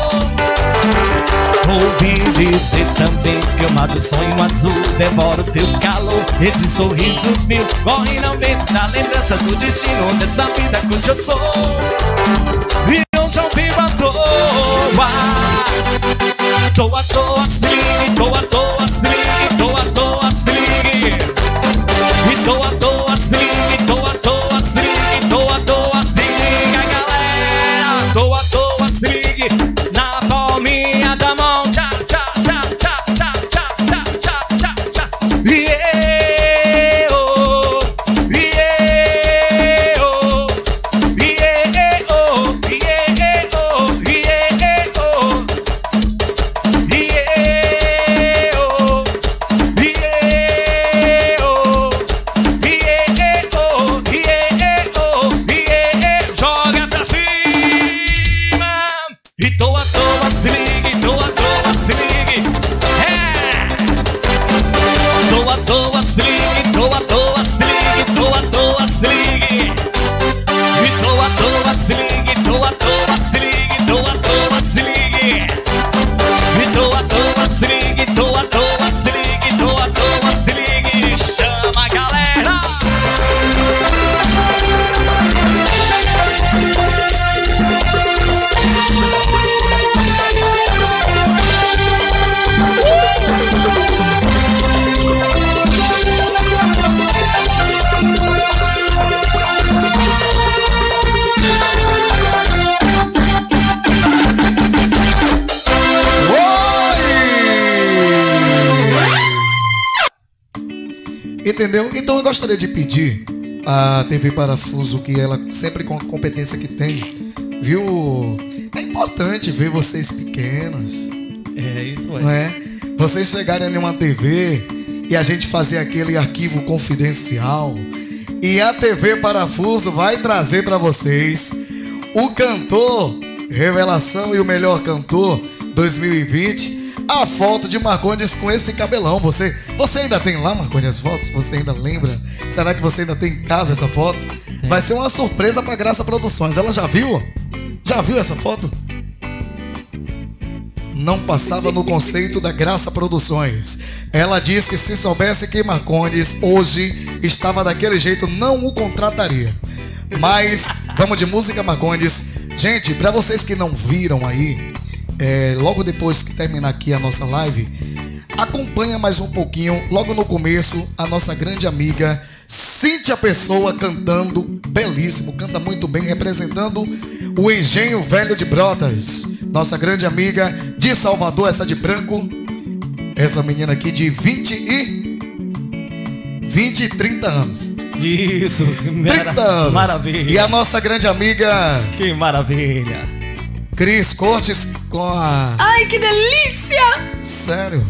F: Ouvi dizer também que o mar do sonho azul devora o teu calor. Entre sorrisos mil corre na mente da lembrança do destino dessa vida que hoje eu sou. E hoje eu vivo à toa. Tô à toa, se ligue, tô à toa, se ligue, tô à toa, se ligue. E tô à toa, se ligue,
B: Então eu gostaria de pedir à T V Parafuso, que ela sempre com a competência que tem, viu? É importante ver vocês pequenos.
F: É, isso
B: Não
F: é.
B: é? Vocês chegarem em uma T V e a gente fazer aquele arquivo confidencial. E a T V Parafuso vai trazer para vocês o cantor Revelação e o Melhor Cantor dois mil e vinte. A foto de Marcondes com esse cabelão. Você, você ainda tem lá, Marcondes, as fotos? Você ainda lembra? Será que você ainda tem em casa essa foto? Vai ser uma surpresa para Graça Produções. Ela já viu? Já viu essa foto? Não passava no conceito da Graça Produções. Ela diz que se soubesse que Marcondes hoje estava daquele jeito, não o contrataria. Mas vamos de música, Marcondes. Gente, para vocês que não viram aí, é, logo depois que terminar aqui a nossa live, acompanha mais um pouquinho. Logo no começo, a nossa grande amiga Cíntia Pessoa cantando, belíssimo, canta muito bem, representando o Engenho Velho de Brotas. Nossa grande amiga de Salvador, essa de branco. Essa menina aqui de vinte e... vinte e trinta anos.
F: Isso,
B: trinta anos.
F: Maravilha.
B: E a nossa grande amiga...
F: Que maravilha.
B: Cris Cortes com a...
E: Ai, que delícia!
B: Sério?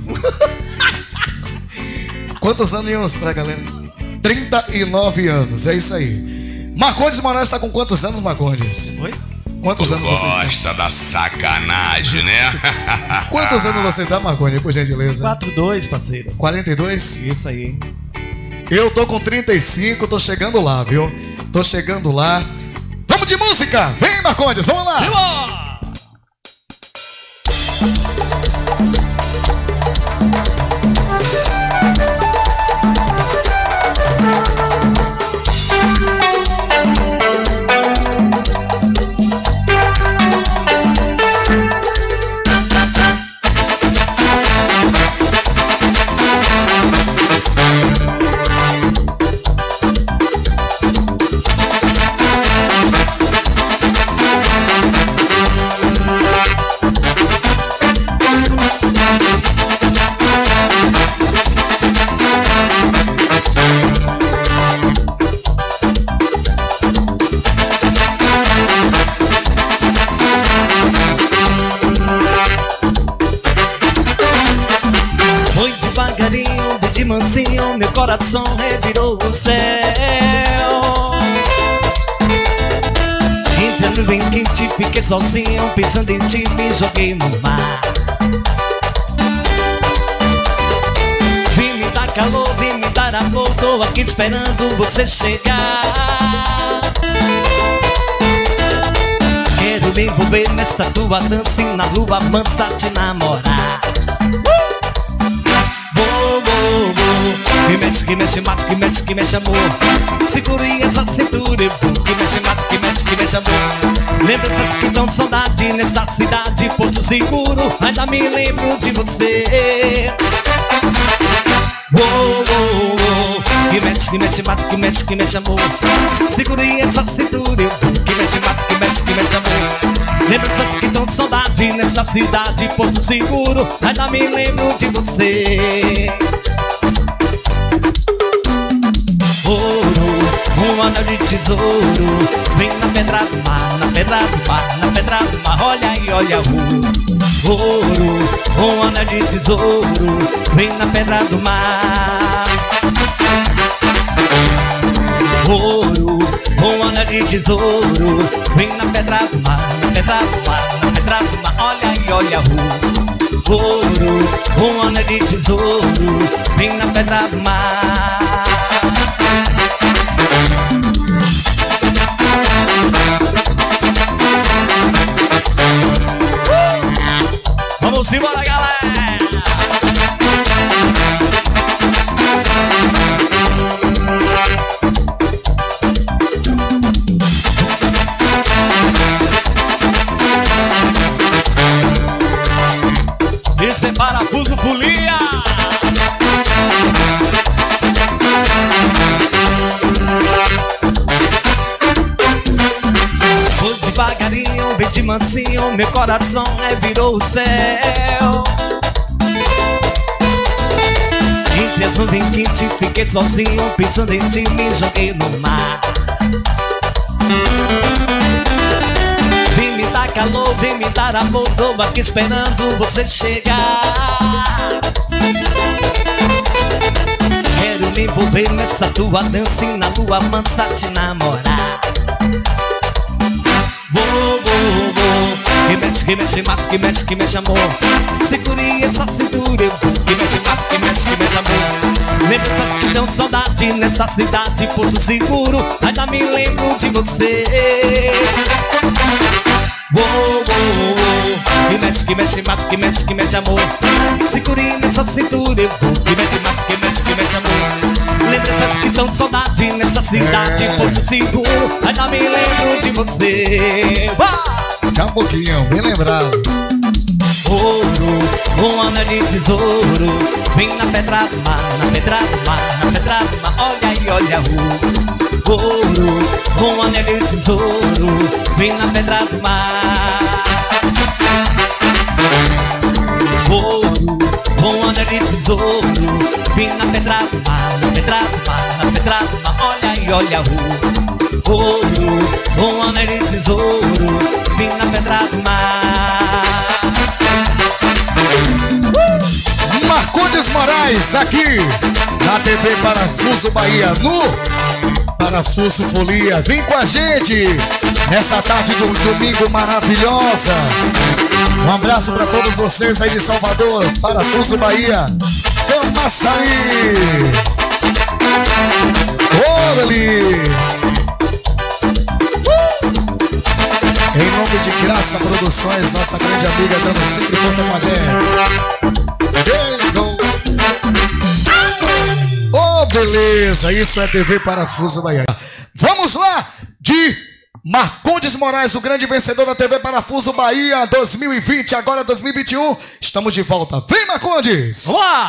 B: Quantos anos pra galera? trinta e nove anos, é isso aí. Marcondes Moraes tá com quantos anos, Marcondes?
F: Oi?
B: Quantos anos você tem?
G: Gosta da sacanagem, né?
B: Quantos anos você tá, Marcondes, por gentileza?
F: quatro dois, parceiro.
B: quarenta e dois?
F: Isso aí.
B: Eu tô com trinta e cinco, tô chegando lá, viu? Tô chegando lá. Vamos de música! Vem, Marcondes, vamos lá!
F: Viva! Meu coração revirou o céu. Entrando bem quente, fiquei sozinho, pensando em ti, me joguei no mar. Vim me dar calor, vim me dar amor, tô aqui esperando você chegar. Quero me envolver nessa tua dança e na lua mansa te namorar. Que mexe, que mexe, mate, que mexe, que mexe, amor. Segure essa cintura, que mexe, mate, que mexe, que mexe, amor. Lembranças que dão saudade nesta cidade, Porto Seguro, ainda me lembro de você. Oh, oh, oh. Que mexe, que mexe, mate, que mexe, que mexe, amor. Segure essa cintura, que mexe, mate, que mexe, que mexe, amor. Lembranças que dão saudade nesta cidade, Porto Seguro, ainda me lembro de você. Ouro, um anel de tesouro, vem na pedra do mar, na pedra do mar, na pedra do mar, olha aí, olha o ouro, um anel de tesouro, vem na pedra do mar. Ouro, um anel de tesouro, vem na pedra do mar, na pedra do mar, na pedra do mar, olha aí, olha o ouro, um anel de tesouro, vem na pedra do mar. Vamos embora, galera! Esse é Parafuso Folia! Vou devagarinho, bem de mansinho, meu coração é virou o céu. Entre as Passou bem quente, fiquei sozinho, pensando em ti, me joguei no mar. Vem me dar calor, vem me dar amor, tô aqui esperando você chegar. Quero me envolver nessa tua dança e na lua mansa te namorar. Vou, vou, vou. Que mexe, que mexe, mais, que mexe, que mexe, amor. Segure essa cintura, eu vou. Que mexe, mais, que mexe, que mexe, amor. Lembranças que dão saudade nessa cidade, Porto Seguro. Ainda me lembro de você. Vou, vou, vou. Que mexe, que mexe, mais, que mexe, que mexe, amor. Segure nessa cintura, eu vou. Que mexe, mais, que mexe, que mexe, amor. Lembranças que dão saudade nessa cidade, é. Porto Seguro. Ainda me lembro de você.
B: Dá um pouquinho, bem lembrado.
F: Ouro, um anel de tesouro. Vem na pedra do mar, na pedra do mar, na pedra do mar. Olha aí, olha o ouro, um anel de tesouro. Vem na pedra do mar. Ouro, um anel de tesouro. Vem na pedra do mar, na pedra do mar, na pedra do mar. Olha aí, olha o ouro, um anel de tesouro. Vem na pedra do mar.
B: Marcondes Moraes, aqui na T V Parafuso Bahia, no Parafuso Folia. Vem com a gente nessa tarde do domingo maravilhosa. Um abraço para todos vocês aí de Salvador, Parafuso Bahia, Camaçari, Orleans. Em nome de Graça Produções, nossa grande amiga dando sempre força com a gente. Oh, beleza, isso é T V Parafuso Bahia. Vamos lá, de Marcondes Moraes, o grande vencedor da T V Parafuso Bahia dois mil e vinte, agora dois mil e vinte e um. Estamos de volta. Vem, Marcondes!
F: Vamos lá!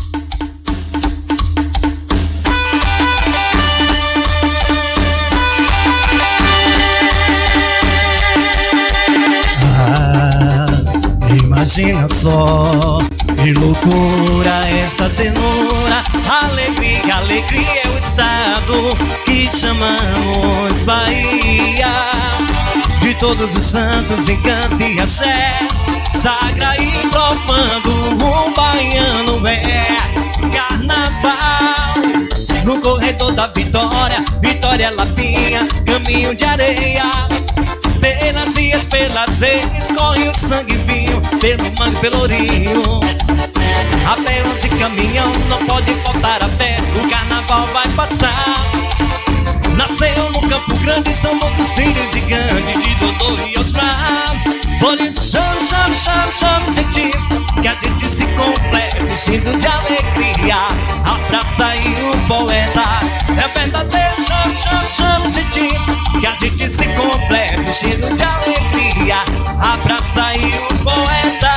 F: Imagina só, que loucura essa tenora. Alegria, alegria é o estado que chamamos Bahia. De todos os santos, encanto e axé, sagra e profano, o baiano é carnaval. No corredor da Vitória, Vitória Lapinha, caminho de areia. Pelas vias, pelas veias, corre o sangue vinho, pelo mangue, pelo rio. Até onde caminham, não pode faltar a fé, o carnaval vai passar. Nasceu no Campo Grande, são muitos filhos de Gandhi, de Dodô e Osmar. Por isso chame, chame, chame, chame, gente, que a gente se complete, cheio de alegria. A praça e o poeta é verdadeiro. Chame, chame, chame, gente, que a gente se complete, cheio de alegria. A praça e o poeta.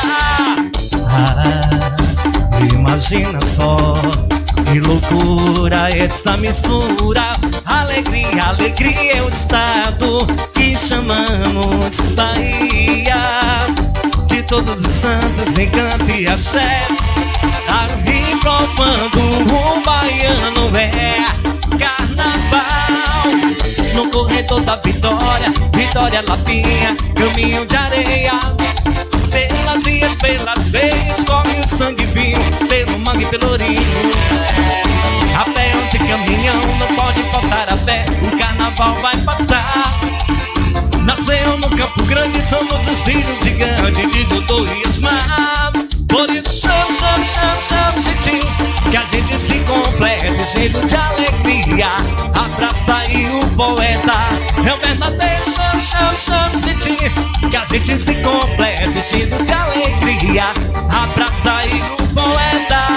F: Ah, imagina só, que loucura esta mistura. Alegria, alegria é o estado que chamamos Bahia. De todos os santos, encanto e axé, ali provando o baiano é carnaval. No corredor da Vitória, Vitória Lapinha, caminho de areia. Pelas vias, pelas veias, corre o sangue vinho, pelo mangue, pelo rio. Até onde caminham, não pode faltar a fé, o carnaval vai passar. Nasceu no Campo Grande, são todos os filhos de Gandhi, de Dodô e Osmar. Por isso chame, chame, chame, chame, gente, que a gente se complete, cheio de alegria. A praça e o poeta é o verdadeiro. Chame, chame, chame, gente, que a gente se complete, cheio de alegria. A praça e o poeta.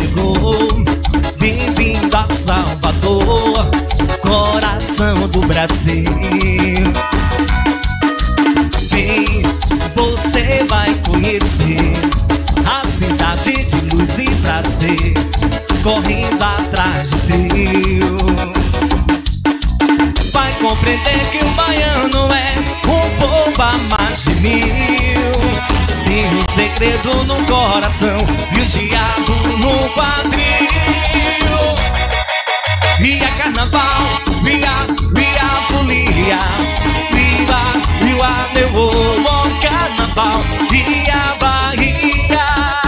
F: chegou. Bem-vindo a Salvador, coração do Brasil. Vem, você vai conhecer a cidade de luz e prazer, correndo atrás de trio. Vai compreender que o baiano é um povo a mais de mil. Tem um segredo no coração e o diabo no quadril. Via carnaval, via, via folia, viva, viva meu ovo, carnaval, via Bahia.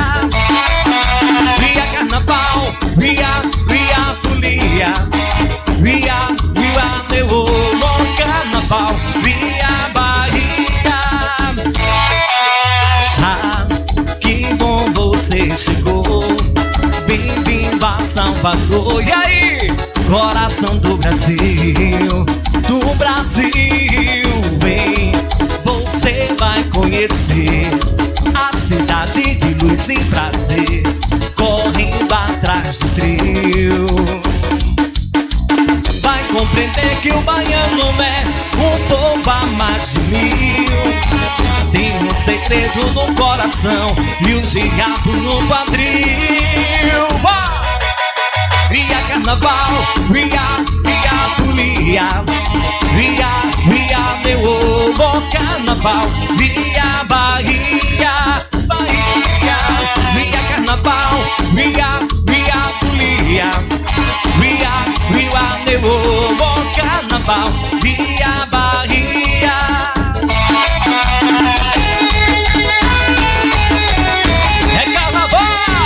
F: Via carnaval, via, via folia, via, viva meu ovo, carnaval, via Bahia. Ah, que bom você chegou, bem-vindo a Salvador. E aí? Coração do Brasil, do Brasil. Vem, você vai conhecer a cidade de luz e prazer, correndo atrás do trio. Vai compreender que o baiano é um povo a mais de mil. Tem um segredo no coração e o diabo no quadril. Vai! Via carnaval, via, via folia, via, via meu ovo, carnaval, via Bahia, Bahia. Via carnaval, via, via folia, via, via meu ovo, carnaval, via Bahia. É carnaval!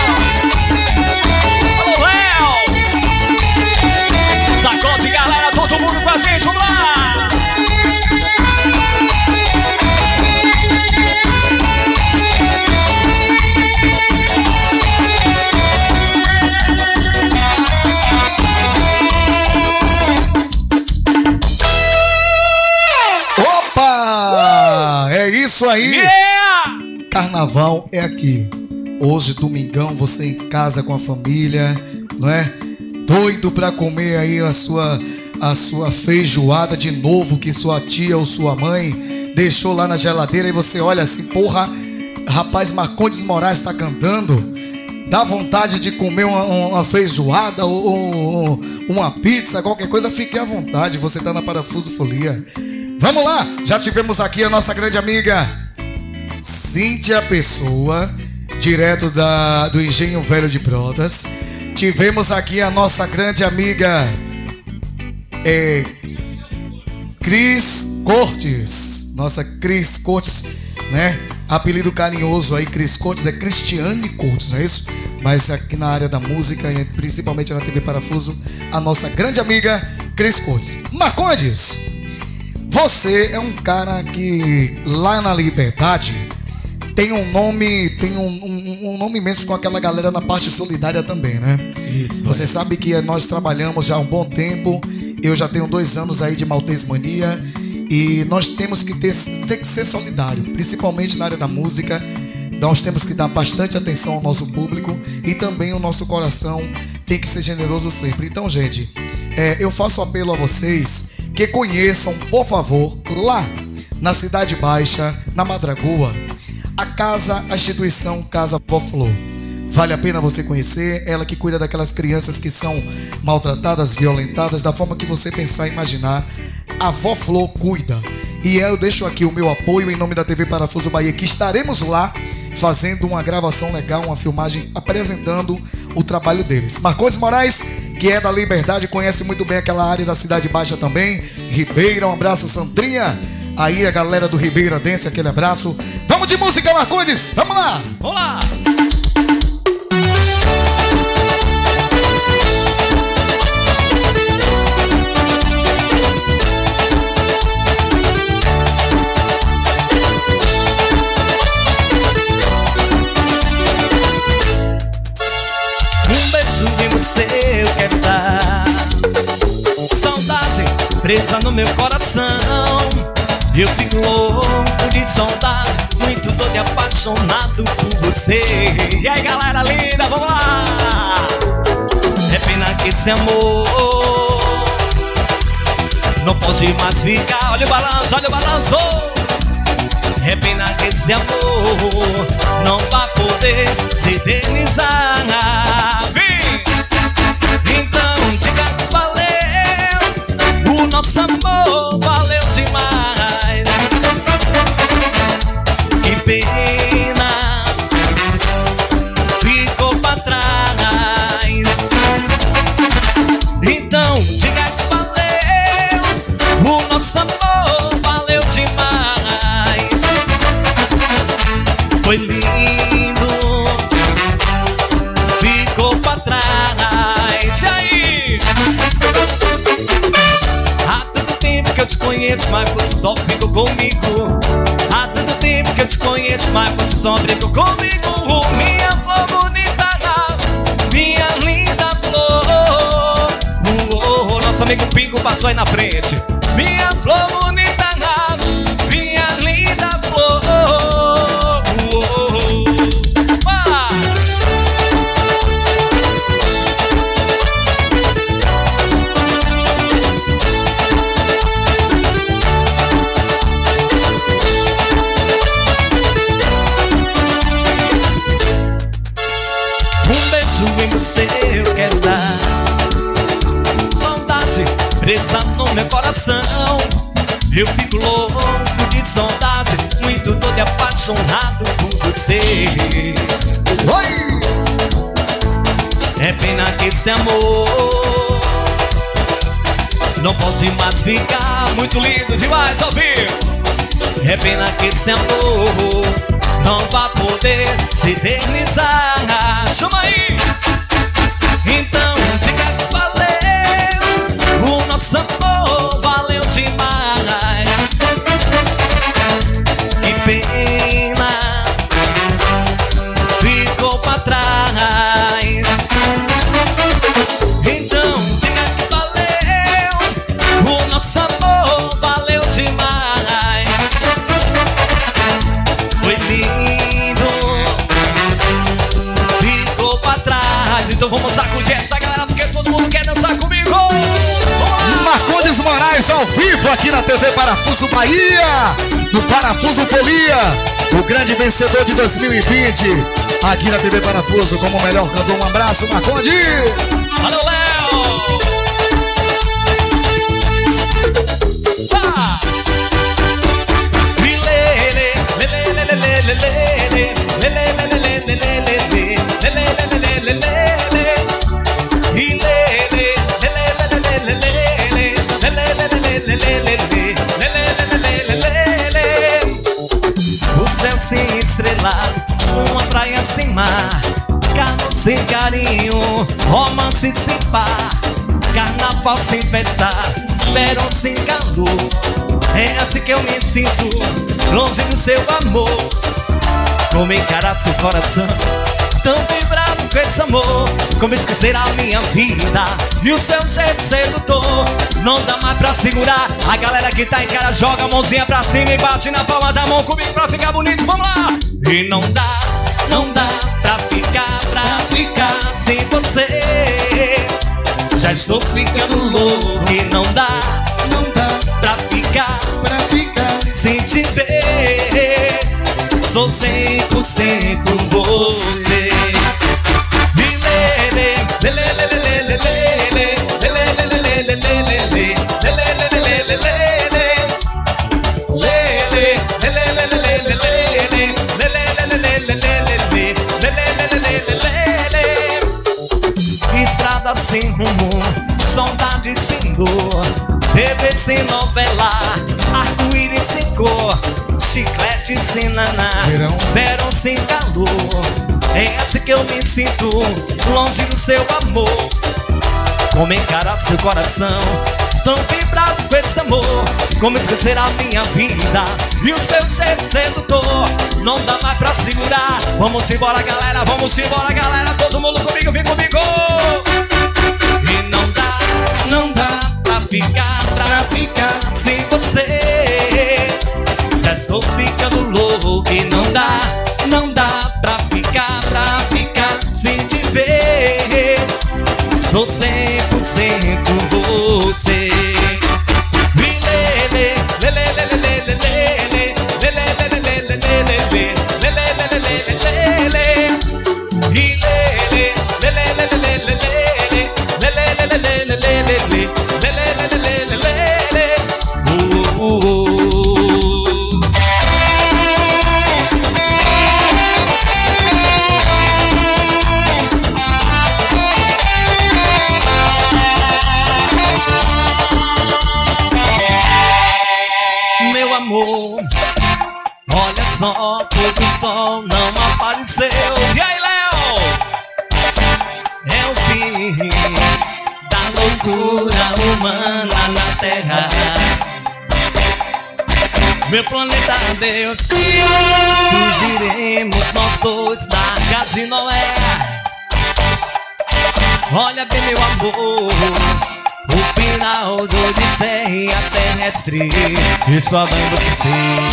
F: Sacode, galera, todo mundo com a gente, vamos lá!
B: Opa! É isso aí!
F: Yeah!
B: Carnaval é aqui. Hoje, domingão, você em casa com a família, não é? Doido pra comer aí a sua, a sua feijoada de novo que sua tia ou sua mãe deixou lá na geladeira e você olha assim, porra, rapaz, Marcondes Moraes tá cantando. Dá vontade de comer uma, uma feijoada ou, ou uma pizza, qualquer coisa, fique à vontade, você tá na Parafuso Folia. Vamos lá, já tivemos aqui a nossa grande amiga Cíntia Pessoa, direto da, do Engenho Velho de Brotas. Tivemos aqui a nossa grande amiga é, Cris Cortes. Nossa Cris Cortes, né? Apelido carinhoso aí, Cris Cortes, é Cristiane Cortes, não é isso? Mas aqui na área da música, e principalmente na T V Parafuso, a nossa grande amiga Cris Cortes. Marcondes, você é um cara que lá na Liberdade tem um nome, tem um, um, um nome imenso com aquela galera na parte solidária também, né?
D: Isso.
B: Você sabe que nós trabalhamos já há um bom tempo. Eu já tenho dois anos aí de Maltês Mania. E nós temos que ter, ter que ser solidário, principalmente na área da música. Nós temos que dar bastante atenção ao nosso público e também o nosso coração tem que ser generoso sempre. Então, gente, é, eu faço apelo a vocês que conheçam, por favor, lá na Cidade Baixa, na Madragoa, a casa, a instituição Casa Vó Flor. Vale a pena você conhecer, ela que cuida daquelas crianças que são maltratadas, violentadas, da forma que você pensar e imaginar. A Vó Flor cuida. E eu deixo aqui o meu apoio em nome da T V Parafuso Bahia, que estaremos lá fazendo uma gravação legal, uma filmagem, apresentando o trabalho deles. Marcondes Moraes, que é da Liberdade, conhece muito bem aquela área da Cidade Baixa também. Ribeira, um abraço, Sandrinha. Aí a galera do Ribeira Dance, aquele abraço. Vamos de música, Marcondes, vamos lá!
F: Vamos lá! Um beijo de você eu quero dar. Saudade no meu coração. Eu fico louco de saudade, muito doido todo apaixonado por você. E aí galera linda, vamos lá. É pena que esse amor não pode mais ficar. Olha o balanço, olha o balanço. É pena que esse amor não vai poder se eternizar. Então diga que valeu, o nosso amor valeu demais. Que pena, ficou pra trás. Então diga que valeu, o nosso amor valeu demais. Foi lindo, ficou pra trás. E aí? Há tanto tempo que eu te conheço, mas você só ficou comigo. Há tanto tempo que eu te conheço, mas você só ficou comigo. Minha flor bonita, minha linda flor. Oh, oh, nosso amigo Pingo passou aí na frente. Minha flor bonita, minha linda flor. Em você eu quero dar. Saudade presa no meu coração. Eu fico louco de saudade, muito todo apaixonado por você.
B: Oi!
F: É pena que esse amor não pode mais ficar. Muito lindo demais ouvir. É pena que esse amor não vai poder se eternizar. Chama aí! Então diga que valeu, o nosso amor valeu demais. Que pena, ficou pra trás. Então diga que valeu, o nosso amor valeu demais. Foi lindo, ficou pra trás. Então vamos sacudir essa galera, porque todo mundo quer dançar comigo.
B: Marcondes Moraes ao vivo aqui na T V Parafuso Bahia, no Parafuso Folia, o grande vencedor de dois mil e vinte, aqui na T V Parafuso como o melhor cantor. Um abraço, Marcondes.
F: Alô, Léo. O céu sem estrelado, uma praia sem mar, calor sem carinho, romance sem par, carnaval sem festa, verão sem calor. É assim que eu me sinto, longe do seu amor. Como encarar seu coração, tão vibrado com esse amor. Como esquecer a minha vida e o seu jeito sedutor. Não dá mais pra segurar. A galera que tá em cara joga a mãozinha pra cima e bate na palma da mão comigo pra ficar bonito, vamos lá! E não dá, não dá pra ficar, pra ficar sem você. Já estou ficando louco. E não dá, não dá pra ficar, pra ficar sem te ver. Sou cem por cento você. Estrada sem rumo, saudade sem dor, T V sem novela, arco-íris sem cor, chiclete sem naná,
B: Verão.
F: verão sem calor. É assim que eu me sinto, longe do seu amor. Como encarar seu coração, tão vibrado com esse amor. Como esquecer a minha vida e o seu jeito sedutor. Não dá mais pra segurar. Vamos embora, galera, vamos embora, galera. Todo mundo comigo, vem comigo. E não dá, não dá pra ficar, pra ficar sem você. Já estou ficando louco e não dá, sou cem por cento você. Lele, lele, lele, lele, lele, lele, lele, lele, lele, lele, lele, lele. E lele, lele, lele, lele, lele, lele, lele, lele, lele, lele, lele, lele. Uh, uh, uh. Meu amor, olha só, porque o sol não apareceu. E aí, Léo? É o fim da loucura humana na Terra. Meu planeta Deus, surgiremos nós dois da casa de Noé. Olha bem, meu amor, o final do Odisseia terrestre, e só vamos se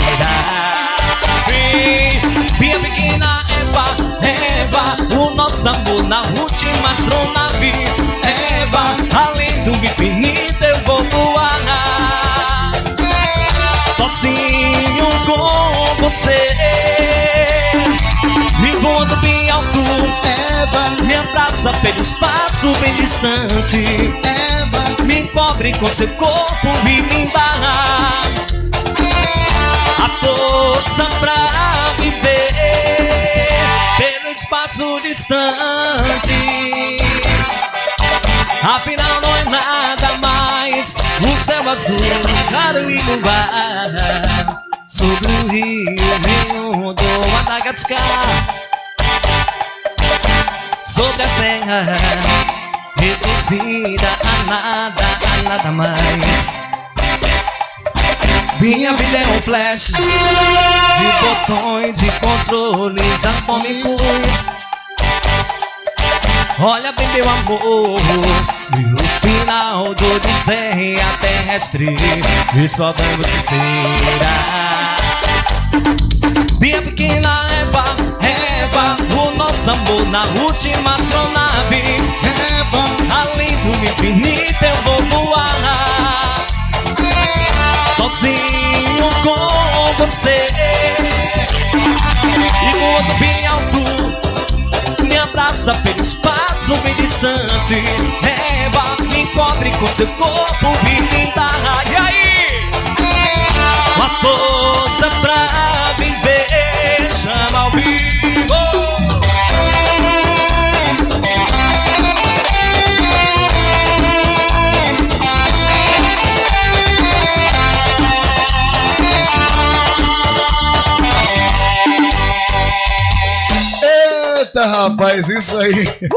F: minha pequena Eva, Eva, o nosso amor na última astronave. Eva, além do infinito eu vou voar, sozinho com você, me voando bem alto. Eva, me abraça pelo espaço bem distante. Eva, me cobre com seu corpo e me dá a força pra viver pelo espaço distante. Afinal não é nada mais o céu azul, claro e luar, sobre o rio nenhum do Madagascar, sobre a terra reduzida a nada, a nada mais. Minha vida é um flash de botões e controles atômicos. Olha bem, meu amor, e o final do Odisseia terrestre, e só vamos se será. Minha pequena Eva, Eva, o nosso amor na última astronave. Eva, além do infinito eu vou voar, sozinho com você, e voando bem alto, me abraça pelo espaço bem distante. Eva, me cobre com seu corpo e me dá, e aí, uma força pra viver, chama ao vivo.
B: Eita, rapaz, isso aí.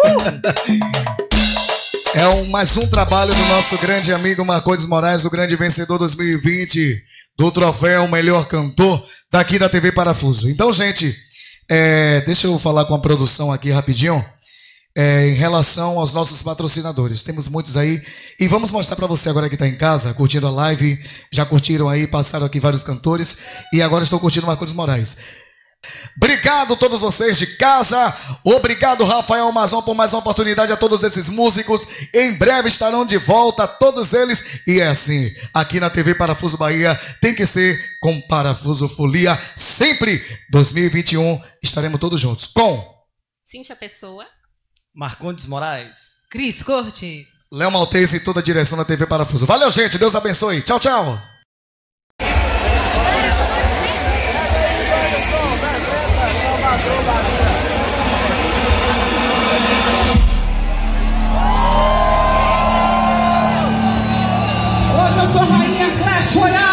B: É um, mais um trabalho do nosso grande amigo Marcondes Moraes, o grande vencedor dois mil e vinte do troféu Melhor Cantor daqui da T V Parafuso. Então, gente, é, deixa eu falar com a produção aqui rapidinho, é, em relação aos nossos patrocinadores. Temos muitos aí e vamos mostrar para você agora que está em casa, curtindo a live. Já curtiram aí, passaram aqui vários cantores e agora estou curtindo Marcondes Moraes. Obrigado a todos vocês de casa. Obrigado, Rafael Mazon, por mais uma oportunidade. A todos esses músicos, em breve estarão de volta, todos eles. E é assim, aqui na T V Parafuso Bahia tem que ser com Parafuso Folia. Sempre dois mil e vinte e um estaremos todos juntos com
C: Cíntia Pessoa,
F: Marcondes Moraes,
E: Cris Cortes,
B: Léo Maltese e toda a direção da T V Parafuso. Valeu, gente, Deus abençoe. Tchau, tchau.
A: Hoje eu sou Rainha Clash Royale.